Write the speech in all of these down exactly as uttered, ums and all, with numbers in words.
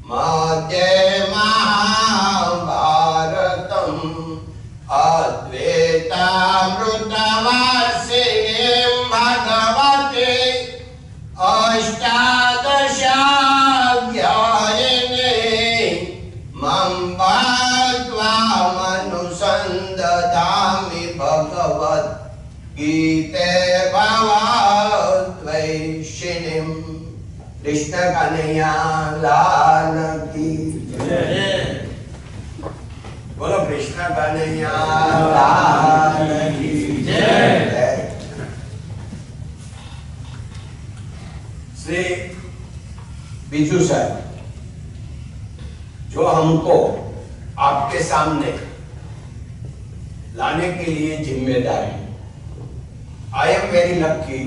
मध्ये महाभारतम् अद्वैतामृतवर्षिणीं भगवते अष्टादशाध्यायिनीं मम त्वामनुसन्दधामि भगवद्गीते भवद्वैषिणीम्। कृष्ण कन्हैया लाल की जय। बोलो कृष्ण कन्हैया लाल की जय। श्री बिजू सर जो हमको आपके सामने लाने के लिए जिम्मेदार है। आई एम वेरी लकी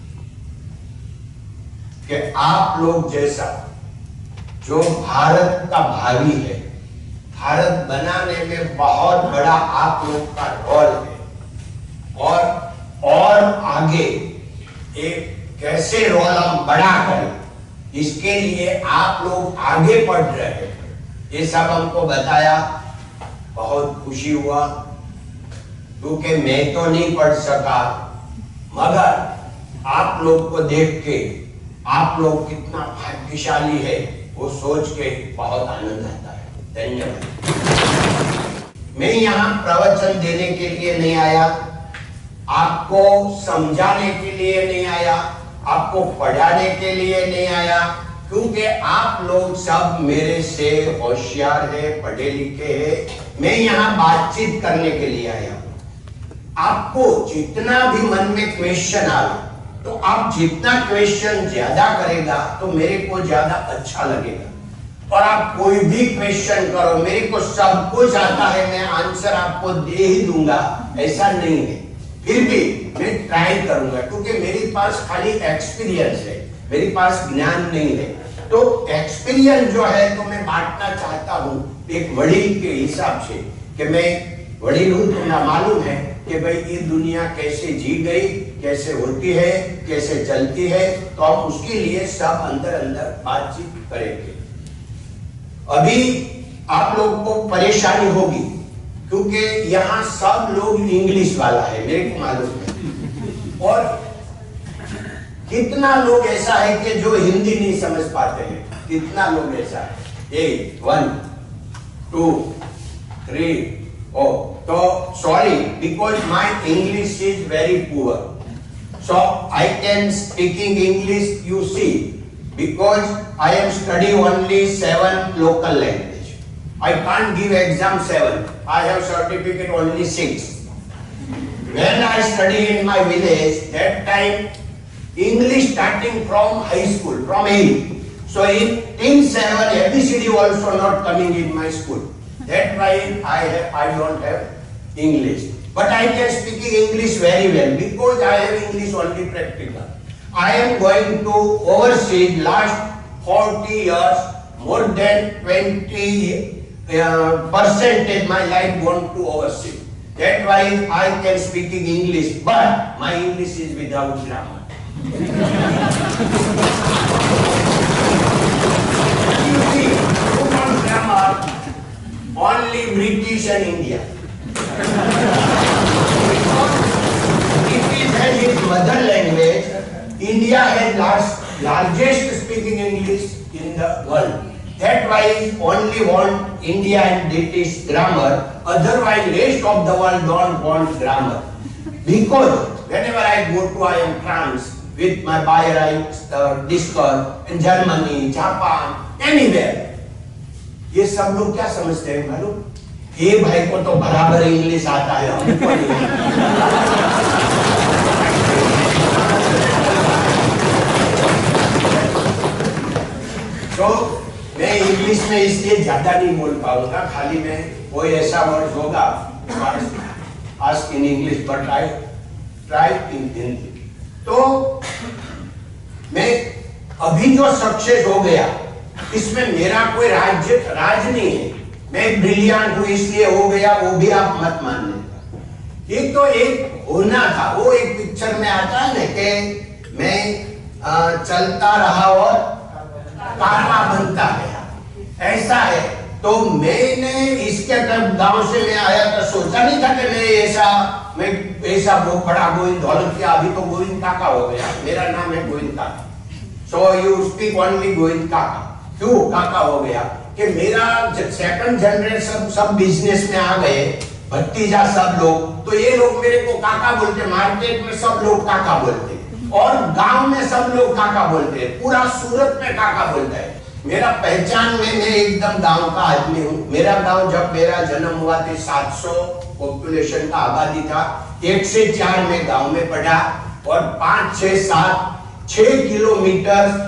कि आप लोग जैसा जो भारत का भावी है, भारत बनाने में बहुत बड़ा आप लोग का रोल है, और और आगे एक कैसे रोल हम बड़ा करें इसके लिए आप लोग आगे बढ़ रहे हैं। ये सब हमको बताया, बहुत खुशी हुआ, क्योंकि मैं तो नहीं पढ़ सका, मगर आप लोग को देख के आप लोग कितना भाग्यशाली है वो सोच के बहुत आनंद आता है। धन्यवाद। मैं यहाँ प्रवचन देने के लिए नहीं आया, आपको समझाने के लिए नहीं आया, आपको पढ़ाने के लिए नहीं आया, क्योंकि आप लोग सब मेरे से होशियार है, पढ़े लिखे हैं। मैं यहाँ बातचीत करने के लिए आया। आपको जितना भी मन में क्वेश्चन आए तो आप जितना क्वेश्चन ज्यादा करेगा तो मेरे को ज्यादा अच्छा लगेगा। और आप कोई भी क्वेश्चन करो, मेरे को सब कुछ आता है, मैं आंसर आपको दे ही दूंगा, ऐसा नहीं है। फिर भी मैं ट्राई करूंगा, क्योंकि मेरे पास खाली एक्सपीरियंस है, मेरे पास ज्ञान नहीं है। तो एक्सपीरियंस जो है तो मैं बांटना चाहता हूँ एक वडील के हिसाब से, कि मैं वडील हूँ तो ना मालूम है कि भाई ये दुनिया कैसे जी गई, कैसे होती है, कैसे चलती है, तो हम उसके लिए सब अंदर अंदर बातचीत करेंगे। अभी आप लोग को परेशानी होगी, क्योंकि यहाँ सब लोग इंग्लिश वाला है, मेरे को मालूम है, और कितना लोग ऐसा है कि जो हिंदी नहीं समझ पाते हैं, कितना लोग ऐसा है। एक वन टू थ्री ओ तो sorry, because my English is very poor, so I can speaking English, you see, because I am study only seven local language. I can't give exam seven. I have certificate only six. When I study in my village, that time English starting from high school, from eight. So in in seven, A B C D also not coming in my school. That why I have, I don't have English. But I can speak English very well because I have English only practical. I am going to overseas last forty years, more than twenty uh, percentage my life gone to overseas. That why I can speak English, but my English is without grammar. You see, without grammar, only British and India. If he has his mother language, India has large, largest speaking English in the world. That why only want India and British grammar. Otherwise, rest of the world don't want grammar. Because whenever I go to I am France with my Bayreuth, uh, Discord, in Germany, Japan, anywhere, ये सब लोग क्या समझते हैं मालूम? ये भाई को तो बराबर इंग्लिश आता है, हमको नहीं। तो मैं इंग्लिश में इसलिए ज्यादा नहीं बोल पाऊंगा, खाली मैं कोई ऐसा वर्ड होगा ask in English, but I try in Hindi. तो मैं अभी जो सक्सेस हो गया इसमें मेरा कोई राज्य राज नहीं है, मैं ब्रिलियंट हूं इसलिए हो गया, वो भी आप मत मानने। ये तो एक होना था, वो एक पिक्चर में आता है ना कि मैं आ, चलता रहा और काटा बनता गया, ऐसा है। तो मैंने इसके तब गांव से मैं आया तो सोचा नहीं था कि मैं ऐसा मैं ऐसा वो बड़ा गोविंद धोलकिया, अभी तो गोविंद काका हो गया, मेरा नाम है Govind Kaka. So you speak only Govind Kaka. क्यों काका हो गया कि मेरा सेकंड जनरेशन सब बिजनेस में आ गए, भतीजा सब लोग, तो ये लोग मेरे को काका बोलते, मार्केट में सब लोग काका बोलते और गांव में सब लोग काका बोलते हैं, पूरा सूरत में काका बोलता है। मेरा पहचान में मैं एकदम गांव का आदमी हूँ। मेरा गांव जब मेरा जन्म हुआ था सात सौ पॉपुलेशन का आबादी था, एक से चार में गांव में पढ़ा और पांच छह सात छह किलोमीटर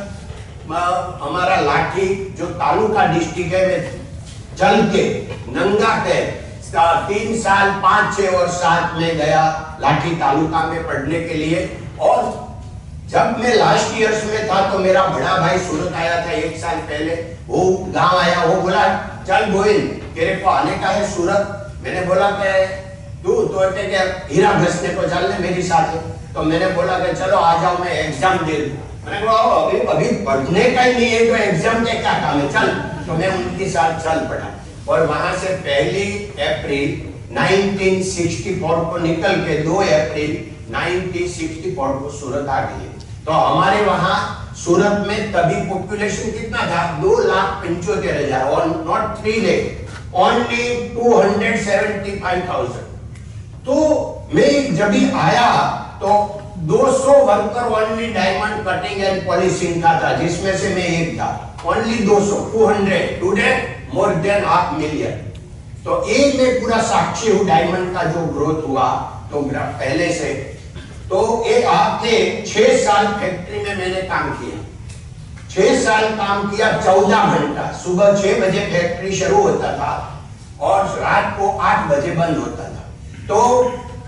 हमारा लाठी जो तालुका डिस्ट्रिक्ट है में चल के नंगा के तीन साल पांच छह और सात में गया लाठी तालुका में पढ़ने के लिए। और जब मैं लास्ट ईयर्स में था तो मेरा बड़ा भाई सूरत आया था एक साल पहले, वो गांव आया, वो बोला चल गोविंद तेरे को आने का है सूरत। मैंने बोला कि तू तो हीरा घसने को चल ले मेरी साथ। तो मैंने बोला कि चलो आ जाओ मैं एग्जाम दे दूं। मैंने कहा अभी अभी पढ़ने का ही नहीं है तो एग्जाम के क्या काम है, चल। तो मैं उनके साथ चल पड़ा और वहां से पहली अप्रैल उन्नीस सौ चौंसठ को निकल के दो अप्रैल उन्नीस सौ चौंसठ को सूरत आ गई। तो हमारे वहां सूरत में तभी पॉपुलेशन कितना था, दो लाख पंचोतेर हजार और not three lakh only two hundred seventy five thousand. तो मैं जब भी आया तो दो सौ worker only diamond cutting and polishing का था, जिसमें से मैं एक था। ओनली दो सौ, two hundred, today more than half million. तो एक में पूरा साक्षी हूँ डायमंड का जो ग्रोथ हुआ तो मेरा पहले से। तो एक आपने छह साल फैक्ट्री में मैंने काम किया, छह साल काम किया, चौदह घंटा। सुबह छह बजे फैक्ट्री शुरू होता था और रात को आठ बजे बंद होता था। तो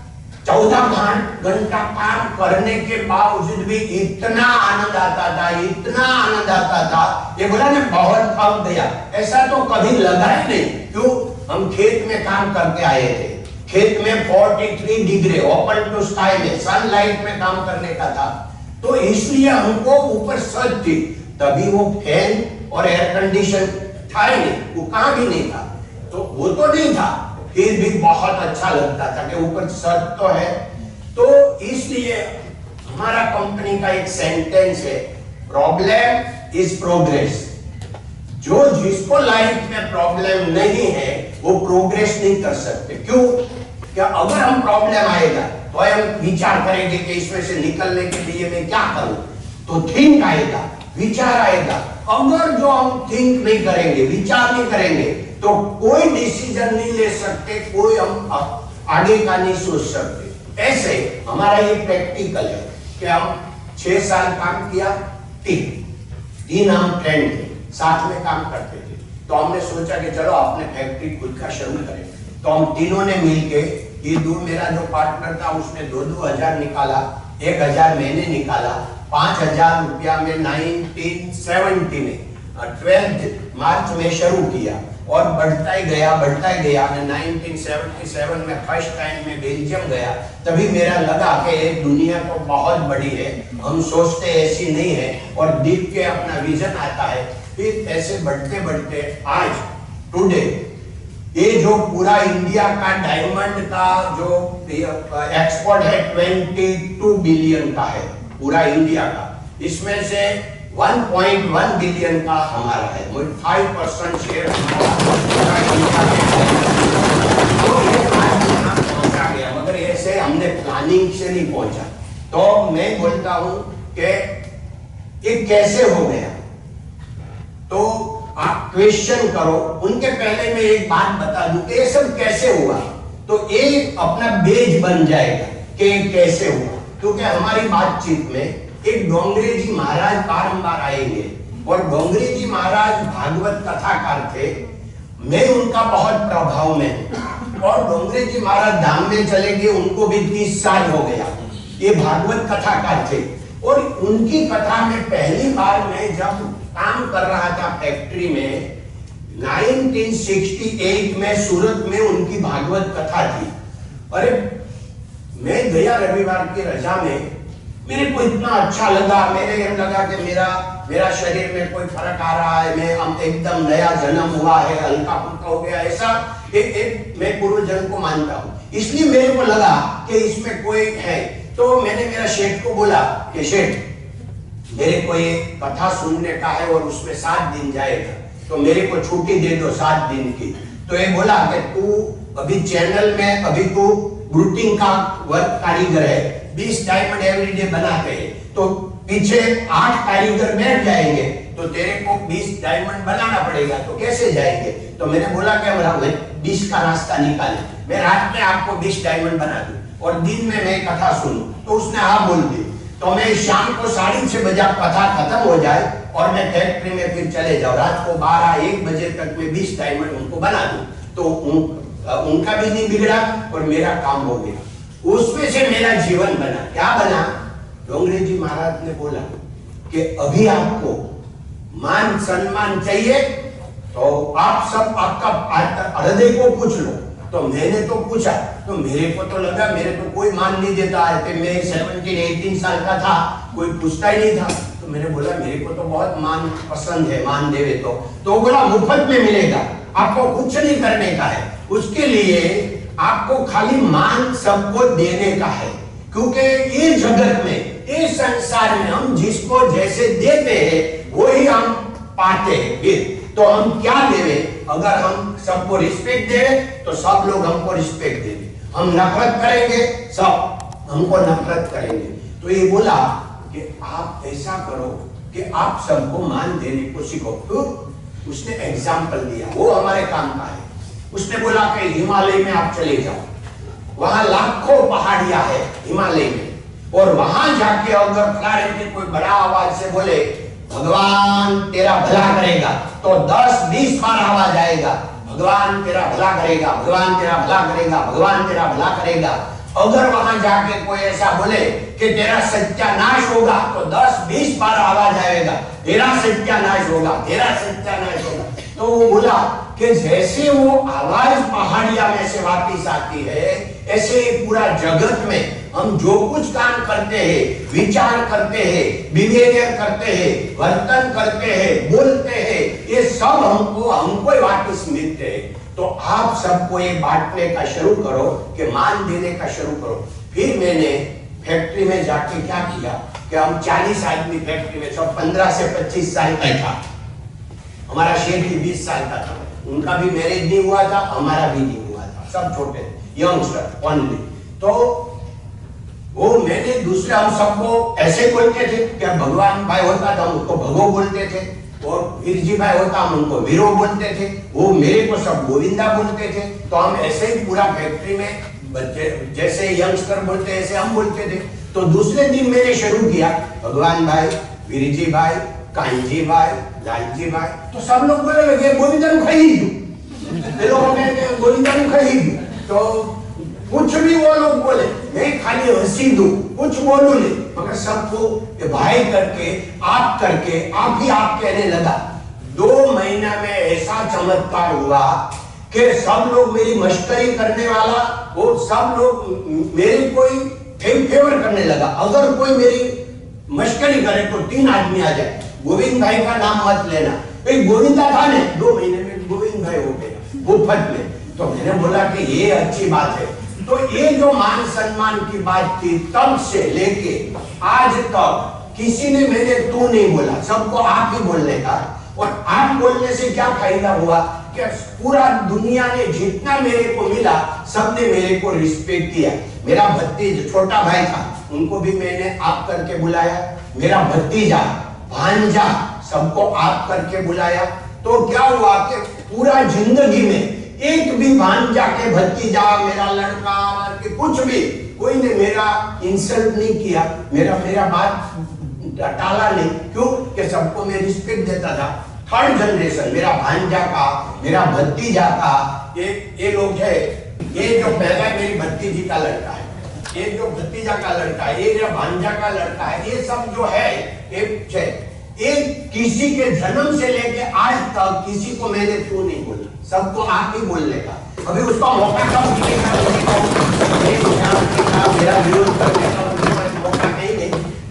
चौदह घंटा काम करने के बावजूद भी इतना आनंद आता था, इतना आनंद आता था, ये बोला ना बहुत थक गया, ऐसा तो कभी लगा ही नहीं। क्यों? हम खेत में काम करके आए थे, खेत में तैंतालीस डिग्री ओपन टू स्काई में सनलाइट में काम करने का था, तो इसलिए हमको ऊपर छत थी, तभी वो फैन और एयर कंडीशन था ही नहीं, वो कहां भी नहीं था, तो वो तो नहीं था, फिर भी बहुत अच्छा लगता था कि ऊपर छत तो है। तो इसलिए हमारा कंपनी का एक सेंटेंस है, प्रॉब्लम इज प्रोग्रेस। जो जिसको लाइफ में प्रॉब्लम नहीं है वो प्रोग्रेस नहीं कर सकते। क्यों? क्या अगर हम प्रॉब्लम आएगा तो हम विचार करेंगे कि इसमें से निकलने के लिए मैं क्या करूं, तो थिंक आएगा, विचार आएगा। अगर जो हम थिंक नहीं करेंगे, विचार नहीं करेंगे, तो कोई डिसीजन नहीं ले सकते, कोई हम आगे का नहीं सोच सकते। ऐसे हमारा ये प्रैक्टिकल है कि हम छह साल काम किया, तीन तीन हम फ्रेंड थे, साथ में काम करते थे। तो हमने सोचा कि चलो अपने फैक्ट्री खुद का शुरू करें। तो हम तीनों ने मिलके, ये दो मेरा जो पार्टनर था उसने दो दो हजार निकाला, एक हजार मैंने निकाला, पांच हजार रुपया में नाइनटीन सेवेंटी में ट्वेल्थ मार्च में शुरू किया और बढ़ता ही गया बढ़ता ही गया। नाइनटीन सेवेंटी सेवन में फर्स्ट टाइम में बेल्जियम गया, तभी मेरा लगा कि ये दुनिया तो बहुत बड़ी है, हम सोचते ऐसी नहीं है, और देख के अपना विजन आता है। फिर ऐसे बढ़ते बढ़ते आज टुडे ये जो पूरा इंडिया का डायमंड का जो एक्सपोर्ट है बाईस बिलियन का है पूरा इंडिया का, इसमें से एक पॉइंट एक बिलियन का हमारा है, पाँच परसेंट शेयर हमारा इंडिया के। तो ये आज यहाँ पहुंचा गया, मगर ऐसे हमने प्लानिंग से नहीं पहुंचा। तो मैं बोलता हूं कि ये कैसे हो गया, तो आप क्वेश्चन करो। उनके पहले मैं एक बात बता दूं कि ये सब कैसे हुआ, तो एक अपना बेज बन जाएगा कि कैसे हुआ। क्योंकि हमारी बातचीत में एक डोंगरे जी महाराज बारंबार आएंगे, और डोंगरे जी महाराज भागवत कथाकार थे, मैं उनका बहुत प्रभाव में हूं। और डोंगरे जी महाराज धाम में चले गए, उनको भी तीस साल हो गया, ये भागवत कथाकार थे। और उनकी कथा में पहली बार मैं जब काम कर रहा था फैक्ट्री में, उन्नीस सौ अड़सठ में सूरत में उनकी भागवत कथा थी। अरे मैं गया रविवार की रजा में, मेरे को इतना अच्छा लगा, मेरे ये लगा कि मेरा मेरा शरीर में कोई फर्क आ रहा है, मैं हम एकदम नया जन्म हुआ है, हल्का फुल्का हो गया, ऐसा एक एक मैं पूर्व जन्म को मानता हूँ। इसलिए मेरे को लगा कि इसमें कोई है। तो मैंने मेरा शेठ को बोला कि शेठ, मेरे को ये कथा सुनने का है और उसमें सात दिन जाएगा, तो मेरे को छुट्टी दे दो सात दिन की। तो ये बोला कि तू अभी चैनल में, अभी तू रूटिंग का वर्क कारीगर है, बीस डायमंड एवरीडे बनाते हैं, तो पीछे आठ कारीगर बैठ जाएंगे, तो तेरे को बीस डायमंड बनाना पड़ेगा, तो कैसे जाएंगे? तो मैंने बोला कि हम बीस का रास्ता निकाले, मैं रात में आपको बीस डायमंड बना दूं और दिन में मैं कथा सुनूं। तो उसने हाँ बोल दी। तो मैं शाम को साढ़े छह बजे कथा खत्म हो जाए और मैं फैक्ट्री में फिर चले जाऊं, रात को बारह एक बजे तक मैं बीस डायमंड उनको बना दूं, तो उन, उनका भी नहीं बिगड़ा और मेरा काम हो गया। उसमें से मेरा जीवन बना। क्या बना? डोंगरे जी महाराज ने बोला कि अभी आपको मान सम्मान चाहिए, तो आप सब आपका हृदय को पूछ लो। तो मैंने तो पूछा, तो मेरे को तो लगा मेरे को कोई मान नहीं देता है, मैं सत्रह अठारह साल का था, कोई पूछता ही नहीं था। तो मैंने बोला मेरे को तो बहुत मान पसंद है, मान देवे तो तो बोला मुफ्त में मिलेगा, आपको कुछ नहीं करने का है, उसके लिए आपको खाली मान सबको देने का है। क्योंकि ये जगत में, ये संसार में हम जिसको जैसे देते हैं वही हम पाते हैं। फिर तो हम क्या देवे? अगर हम सबको रिस्पेक्ट देवे तो सब लोग हमको रिस्पेक्ट देंगे, हम नफरत करेंगे सब हमको नफरत करेंगे। तो ये बोला कि आप ऐसा करो कि आप सबको मान देने को सीखो। तो उसने एग्जाम्पल दिया, वो हमारे काम का है। उसने बोला कि हिमालय में आप चले जाओ, वहां लाखों पहाड़ियां है हिमालय में, और वहां जाके अगर फ्लारेंट कोई बड़ा आवाज से बोले भगवान तेरा भला करेगा, तो दस बीस बार आवाज आएगा, भगवान तेरा भला करेगा, भगवान तेरा भला करेगा, भगवान तेरा भला करेगा। अगर वहां जाके कोई ऐसा बोले कि तेरा सत्यानाश होगा, तो दस बीस बार आवाज आएगा, तेरा सत्यानाश होगा, तेरा सत्यानाश होगा। तो वो बोला कि जैसे वो आवाज पहाड़िया में से वापिस आती है, ऐसे पूरा जगत में हम जो कुछ काम करते हैं, विचार करते हैं, बिहेवियर करते हैं, वर्तन करते हैं, बोलते हैं, ये सब हमको हमको वापिस मिलते हैं। तो आप सबको ये बांटने का शुरू करो कि मान देने का शुरू करो। फिर मैंने फैक्ट्री में जाके क्या किया कि हम चालीस आदमी फैक्ट्री में, सब पंद्रह से पच्चीस साल का था, हमारा शेठ भी बीस साल का था, उनका भी मैरिज नहीं हुआ था, हमारा भी नहीं हुआ था, सब छोटे यंगस्टर ओनली। तो वो मैंने दूसरे हम सबको ऐसे बोलते थे कि भगवान भाई होता था, हम उसको भगो बोलते थे, और वीरजी भाई होता हम उनको वीरो बोलते थे, वो मेरे को सब गोविंदा बोलते थे। तो हम ऐसे ही पूरा फैक्ट्री में जैसे यंगस्टर बोलते ऐसे हम बोलते थे। तो दूसरे दिन मैंने शुरू किया भगवान भाई, वीरजी भाई, कांजी भाई, लालजी भाई, तो सब लोग बोले लगे गोविंदा खाई गोविंदा खाई। तो कुछ भी वो लोग बोले, मैं खाली हंसी दूं, कुछ बोलूं नहीं, मगर सबको भाई करके, आप करके, आप ही आप कहने लगा। दो महीना में ऐसा चमत्कार हुआ कि सब लोग मेरी मश्करी करने वाला, वो सब लोग मेरी कोई फेवर करने लगा। अगर कोई मेरी मश्करी करे तो तीन आदमी आ जाए, गोविंद भाई का नाम मत लेना, गोविंदा था ने, दो महीने में गोविंद भाई हो गया मुफ्त में। तो मैंने बोला कि ये अच्छी बात है। तो ये जो मान सम्मान की बात थी, तब से लेके आज तक किसी ने मैंने तू नहीं बोला, सबको आप ही बोलने का। और आप बोलने से क्या फायदा हुआ कि पूरा दुनिया ने जितना मेरे को मिला, सबने मेरे को रिस्पेक्ट किया। मेरा भतीजा छोटा भाई था, उनको भी मैंने आप करके बुलाया, मेरा भतीजा भांजा सबको आप करके बुलाया। तो क्या हुआ कि पूरा जिंदगी में एक भी भांजा के भतीजा, मेरा लड़का, लड़के, कुछ भी कोई ने मेरा इंसल्ट नहीं किया, मेरा मेरा बात टाला नहीं। क्यों? कि सबको मैं रिस्पेक्ट देता था। थर्ड जनरेशन मेरा भांजा का, मेरा भतीजा का, ये ये लोग है, ये जो पहला मेरी भतीजी का लड़का है, ये जो भतीजा का लड़का है, ये जो भांजा का लड़का है, ये सब जो है ये किसी के जन्म से लेके आज तक किसी को मैंने क्यों नहीं बोला, सबको आप ही बोलने का। अभी उसका मौका कब मिलेगा, मेरा विरोध करने का मौका नहीं है।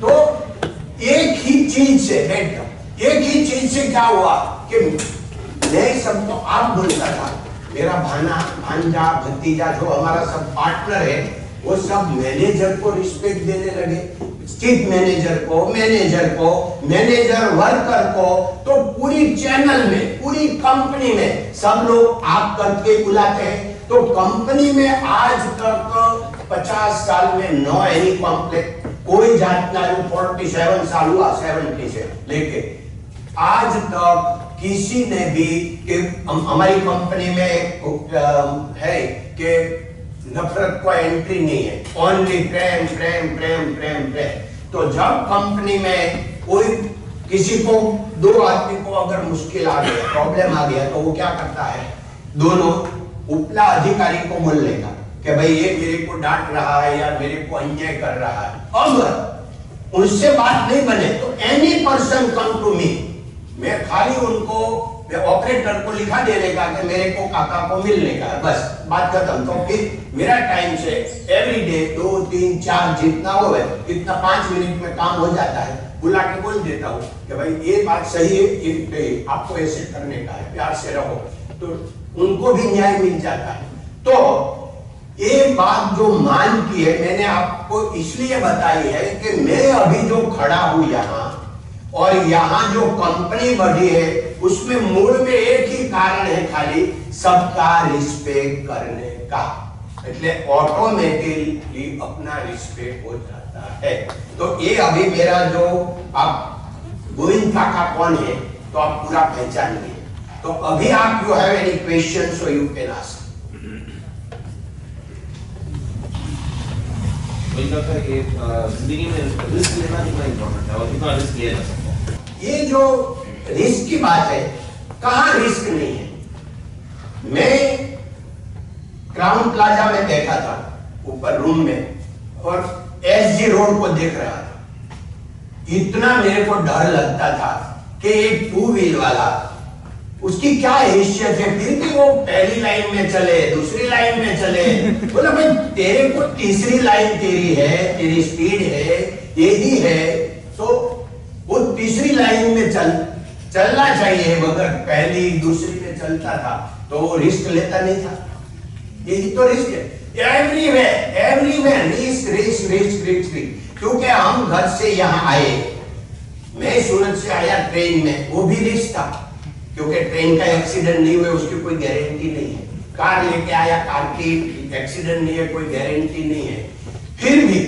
चीज से बैठ जाओ, एक ही चीज से क्या हुआ कि मैं सबको आप बोलता था, मेरा भाना भांजा भतीजा जो हमारा सब पार्टनर है वो सब मैनेजर को रिस्पेक्ट देने लगे, चीफ मैनेजर को, मैनेजर को, मैनेजर वर्कर को, तो पूरी चैनल में, पूरी कंपनी में सब लोग आप करके बुलाते हैं। तो कंपनी में आज तक पचास साल में नो एनी कॉम्प्लेक्स, कोई जांच ना हुई, फोर्टी सेवन साल हुआ, सेवेंटी से लेके आज तक किसी ने भी कि हमारी कंपनी में है कि नफरत को एंट्री नहीं है, ओनली प्रेम प्रेम प्रेम प्रेम प्रेम। तो जब कंपनी में कोई किसी को, दो आदमी को अगर मुश्किल आ गया, प्रॉब्लम आ गया, तो वो क्या करता है, दोनों उपला अधिकारी को बोल लेगा कि भाई ये मेरे को डांट रहा है या मेरे को अन्याय कर रहा है। अगर उनसे बात नहीं बने तो any person come to me, मैं खाली उनको ऑपरेटर को लिखा देने का कि मेरे को काका को मिलने का, बस बात खत्म। तो फिर मेरा टाइम से एवरी डे दो तीन चार जितना हो इतना पांच मिनट में काम हो जाता है, बुला के बोल देता हूँ कि भाई ये बात सही है, ये आपको ऐसे करने का है, प्यार से रहो, तो उनको भी न्याय मिल जाता है। तो ये बात जो मान की है मैंने आपको इसलिए बताई है कि मैं अभी जो खड़ा हूं यहाँ और यहाँ जो कंपनी बढ़ी है उसमें मूल में एक ही कारण है, खाली सबका रिस्पेक्ट करने का, એટલે ऑटोमेटिकली अपना रिस्पेक्ट हो जाता है। तो ये अभी मेरा जो आप गोविंद काका कौन है तो आप पूरा पहचान लिए। तो अभी आप you have any question so you can ask. जिंदगी में रिस्क लेना कितना इम्पोर्टेंट है और कितना रिस्क लिया जा सकता है? ये जो रिस्क की बात है, कहां रिस्क नहीं है। मैं क्राउन प्लाजा में बैठा था ऊपर रूम में और एसजी रोड को देख रहा था, इतना मेरे को डर लगता था कि एक टू व्हील वाला, उसकी क्या हैसियत है, फिर भी वो पहली लाइन में चले, दूसरी लाइन में चले, बोला भाई तेरे को तीसरी लाइन तेरी है, तेरी स्पीड है, यही है, तो वो तीसरी लाइन में चल चलना चाहिए, मगर पहली दूसरी में चलता था तो वो रिस्क लेता नहीं था। यही तो रिस्क है, everywhere everywhere risk risk risk risk. क्योंकि हम घर से यहाँ आए, मैं सूरत से आया ट्रेन में, वो भी रिस्क था क्योंकि ट्रेन का एक्सीडेंट नहीं हुआ उसकी कोई गारंटी नहीं है, कार लेके आया, कार की एक्सीडेंट नहीं है, कोई गारंटी नहीं है, फिर भी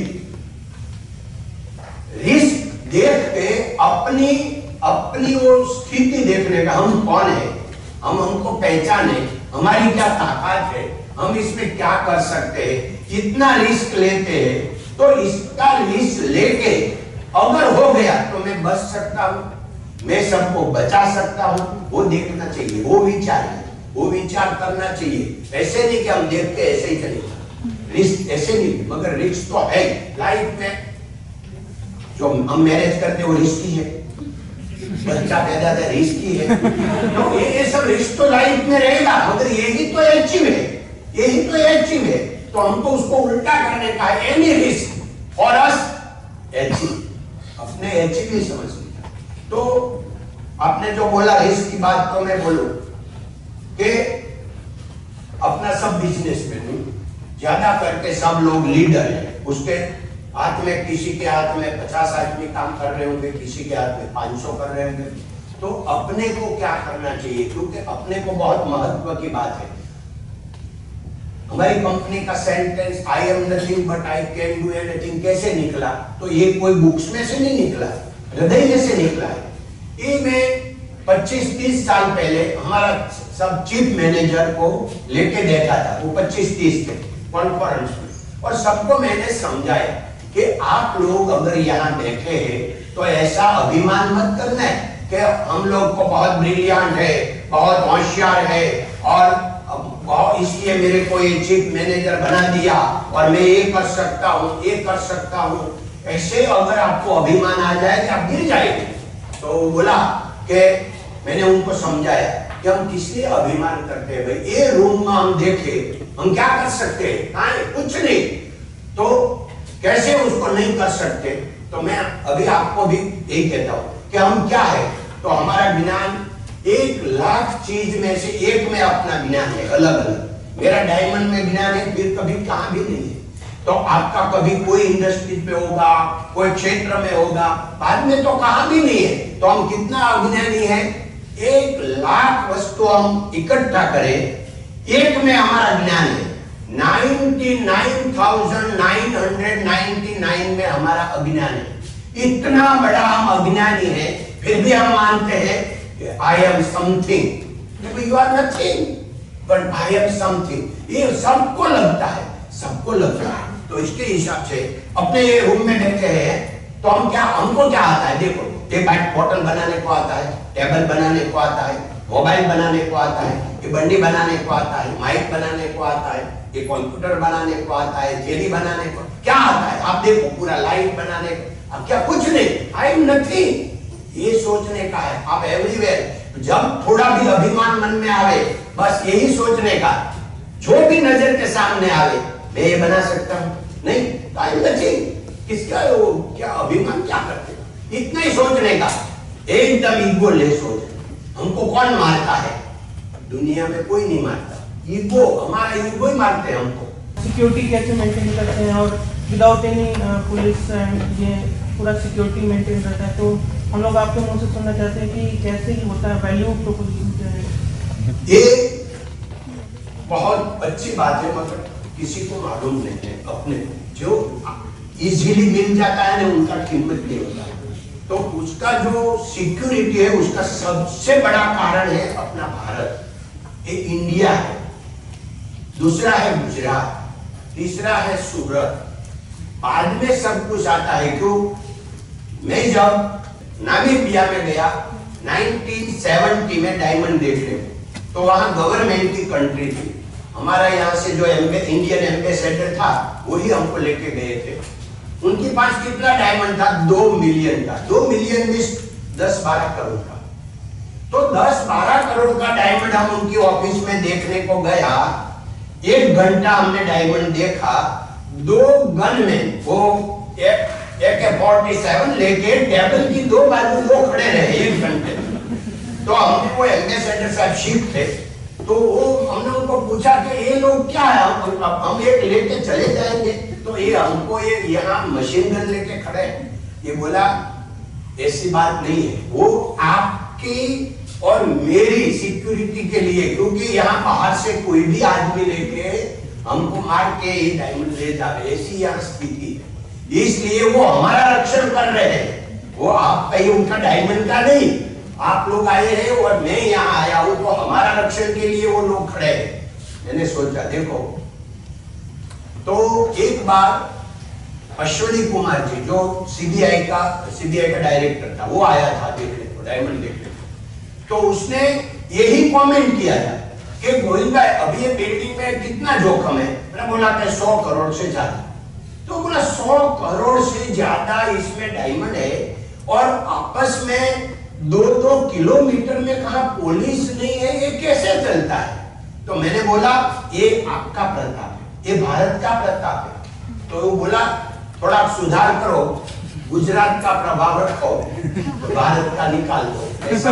रिस्क देख के अपनी अपनी वो स्थिति देखने का, हम कौन है, हम हमको पहचाने, हमारी क्या ताकत है, हम इसमें क्या कर सकते हैं, कितना रिस्क लेते हैं। तो इसका रिस्क लेके अगर हो गया तो मैं बच सकता हूं, मैं सबको बचा सकता हूं, वो देखना चाहिए, वो विचार है, वो विचार करना चाहिए। ऐसे नहीं कि हम देख के ऐसे ही चलेगा, रिस्क ऐसे नहीं, मगर रिस्क तो है लाइफ में। जो हम मैरिज करते वो रिस्की है, बच्चा पैदा है रिस्की है, तो ये ये सब रिस्क तो लाइफ में रहेगा, मगर यही तो अचीव है, यही तो अचीव है। तो हमको उसको उल्टा करने का है, any risk for us achieve, अपने अचीव ही समझ लिया। तो आपने जो बोला रिस्क की बात, तो मैं बोलूं कि अपना सब बिजनेस में ज्यादा करके सब लोग लीडर है, उसके हाथ में, किसी के हाथ में पचास आदमी काम कर रहे होंगे, किसी के हाथ में पांच सौ कर रहे होंगे। तो अपने को क्या करना चाहिए, क्योंकि अपने को बहुत महत्व की बात है। हमारी कंपनी का sentence I am nothing but I can do anything कैसे निकला, तो ये कोई बुक्स में से नहीं निकला, हृदय में से निकला है। ये मैं पच्चीस तीस साल पहले हमारा सब चीफ मैनेजर को लेके बैठा था, वो पच्चीस तीस थे कॉन्फ्रेंस में, और सबको मैंने समझाया कि आप लोग अगर यहाँ बैठे हैं तो ऐसा अभिमान मत करना है कि हम लोग को बहुत ब्रिलियंट है, बहुत होशियार है और इसलिए मेरे को ये चीफ मैनेजर बना दिया और मैं ये कर सकता हूँ, ये कर सकता हूँ। ऐसे अगर आपको अभिमान आ जाए कि आप गिर जाएंगे। तो बोला कि मैंने उनको समझाया कि हम किस लिए अभिमान करते हैं भाई, ये रूम में हम देखे हम क्या कर सकते हैं, हाँ कुछ नहीं, तो कैसे उसको नहीं कर सकते। तो मैं अभी आपको भी यही कहता हूँ कि हम क्या है, तो हमारा ज्ञान एक लाख चीज में से एक में अपना ज्ञान है, अलग अलग। मेरा डायमंड में ज्ञान है, फिर कभी कहां भी नहीं है। तो आपका कभी कोई इंडस्ट्री पे होगा, कोई क्षेत्र में होगा, बाद में तो कहां भी नहीं है। तो हम कितना अज्ञानी है, एक लाख वस्तु हम इकट्ठा करें, एक में हमारा ज्ञान है, निन्यानवे हज़ार नौ सौ निन्यानवे में हमारा अज्ञान है। इतना बड़ा हम अज्ञानी है, फिर भी हम मानते हैं I am something. You are nothing but I am something. ये सबको लगता है, सबको लगता है। तो इसके हिसाब से अपने रूम में बैठे हैं तो हम क्या, हमको क्या आता है, देखो ये बॉटल बनाने को आता है, टेबल बनाने को आता है, मोबाइल बनाने को आता है, ये बंडी बनाने को आता है, माइक बनाने को आता है, ये कंप्यूटर बनाने को आता है, जेली बनाने को क्या आता है, आप देखो पूरा लाइट बनाने को। अब क्या कुछ नहीं, आई एम नथिंग, ये सोचने का है। आप एवरीवेयर, जब थोड़ा भी अभिमान मन में आवे, बस यही सोचने का, जो भी नजर के सामने आवे, मैं ये बना सकता हूं, नहीं, आई एम नथिंग। किसका वो क्या अभिमान क्या करते, इतना ही सोचने का, एकदम ईगो ले सोच। हमको कौन मारता है, दुनिया में कोई नहीं मारता, ईगो, हमारा ईगो ही मारते हैं हमको। सिक्योरिटी कैसे मेंटेन करते हैं और विदाउट एनी पुलिस एंड ये पूरा सिक्योरिटी मेंटेन करता है, तो हम लोग आपके मुंह से सुनना चाहते हैं कि कैसे ही होता है, वैल्यू प्रोपोजिशन क्या है। ये बहुत अच्छी बात है, मगर किसी को मालूम नहीं है। अपने जो इजीली मिल जाता है ना, उनका कीमत नहीं होता है। तो उसका जो सिक्योरिटी है, उसका सबसे बड़ा कारण है अपना भारत, ये इंडिया है। दूसरा है गुजरात, तीसरा है सूरत, बाद में सब कुछ आता है। क्यों, मैं जब नामीबिया में गया उन्नीस सौ सत्तर में डायमंड देखने, तो वहां गवर्नमेंट की कंट्री थी। हमारा यहाँ से जो इंडियन एम्बेसडर था, वही हमको लेके गए थे। उनके पास कितना डायमंड था, दो मिलियन का। दो मिलियन में दस बारह करोड़ का। तो दस बारह करोड़ का डायमंड हम उनकी ऑफिस में देखने को गया। एक घंटा हमने डायमंड देखा। दो गन में वो एक एक फोर्टी सेवन लेके टेबल की दो बाजू वो खड़े रहे एक घंटे। तो हमने वो एम्बेसडर साहब शिप थे, तो वो हमने उनको पूछा कि ये लोग क्या है, हम, हम एक लेके चले जाएंगे, तो ये हमको ये यहाँ मशीन गन लेके खड़े हैं। ये बोला ऐसी बात नहीं है, वो आपकी और मेरी सिक्योरिटी के लिए, क्योंकि यहाँ बाहर से कोई भी आदमी लेके हमको मार के ये डायमंड ले जावे, ऐसी यहाँ स्थिति है। इसलिए वो हमारा रक्षण कर रहे हैं। वो आप कहीं उनका डायमंड का नहीं, आप लोग आए हैं और मैं यहाँ आया हूं, तो हमारा रक्षण के लिए वो लोग खड़े हैं। मैंने सोचा देखो, तो एक बार अश्विनी कुमार जी जो सीबीआई का सीबीआई का डायरेक्टर था, वो आया था देखने को, डायमंड देखने को। तो उसने यही कमेंट किया था कि गोविंद भाई अभी ये बिल्डिंग में कितना जोखम है। मैंने बोला कि सौ करोड़ से ज्यादा। तो बोला सौ करोड़ से ज्यादा इसमें डायमंड है और आपस में दो दो किलोमीटर में कहा पुलिस नहीं है, ये कैसे चलता है। तो मैंने बोला ये आपका प्रताप है, ये भारत का प्रताप है। तो वो बोला थोड़ा सुधार करो, गुजरात का प्रभाव रखो, तो भारत का निकाल दो। ऐसा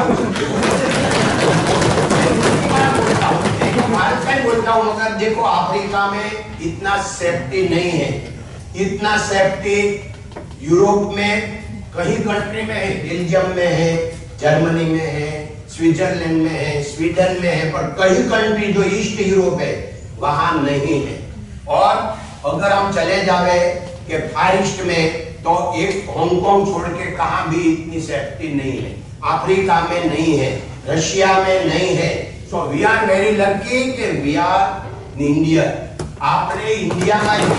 भारत का ही बोलता हूं, मगर देखो अफ्रीका में इतना सेफ्टी नहीं है, इतना सेफ्टी यूरोप में कई कंट्री में है, बेल्जियम में है, जर्मनी में है, स्विट्जरलैंड में है, स्वीडन में है, पर कई कंट्री जो ईस्ट यूरोप है वहां नहीं है। और अगर हम चले जावे कि फार ईस्ट में, तो एक हांगकांग छोड़ के कहां भी इतनी सेफ्टी नहीं है। अफ्रीका में नहीं है, रशिया में नहीं है। So we are very lucky कि वी आर इंडिया। आपने इंडिया में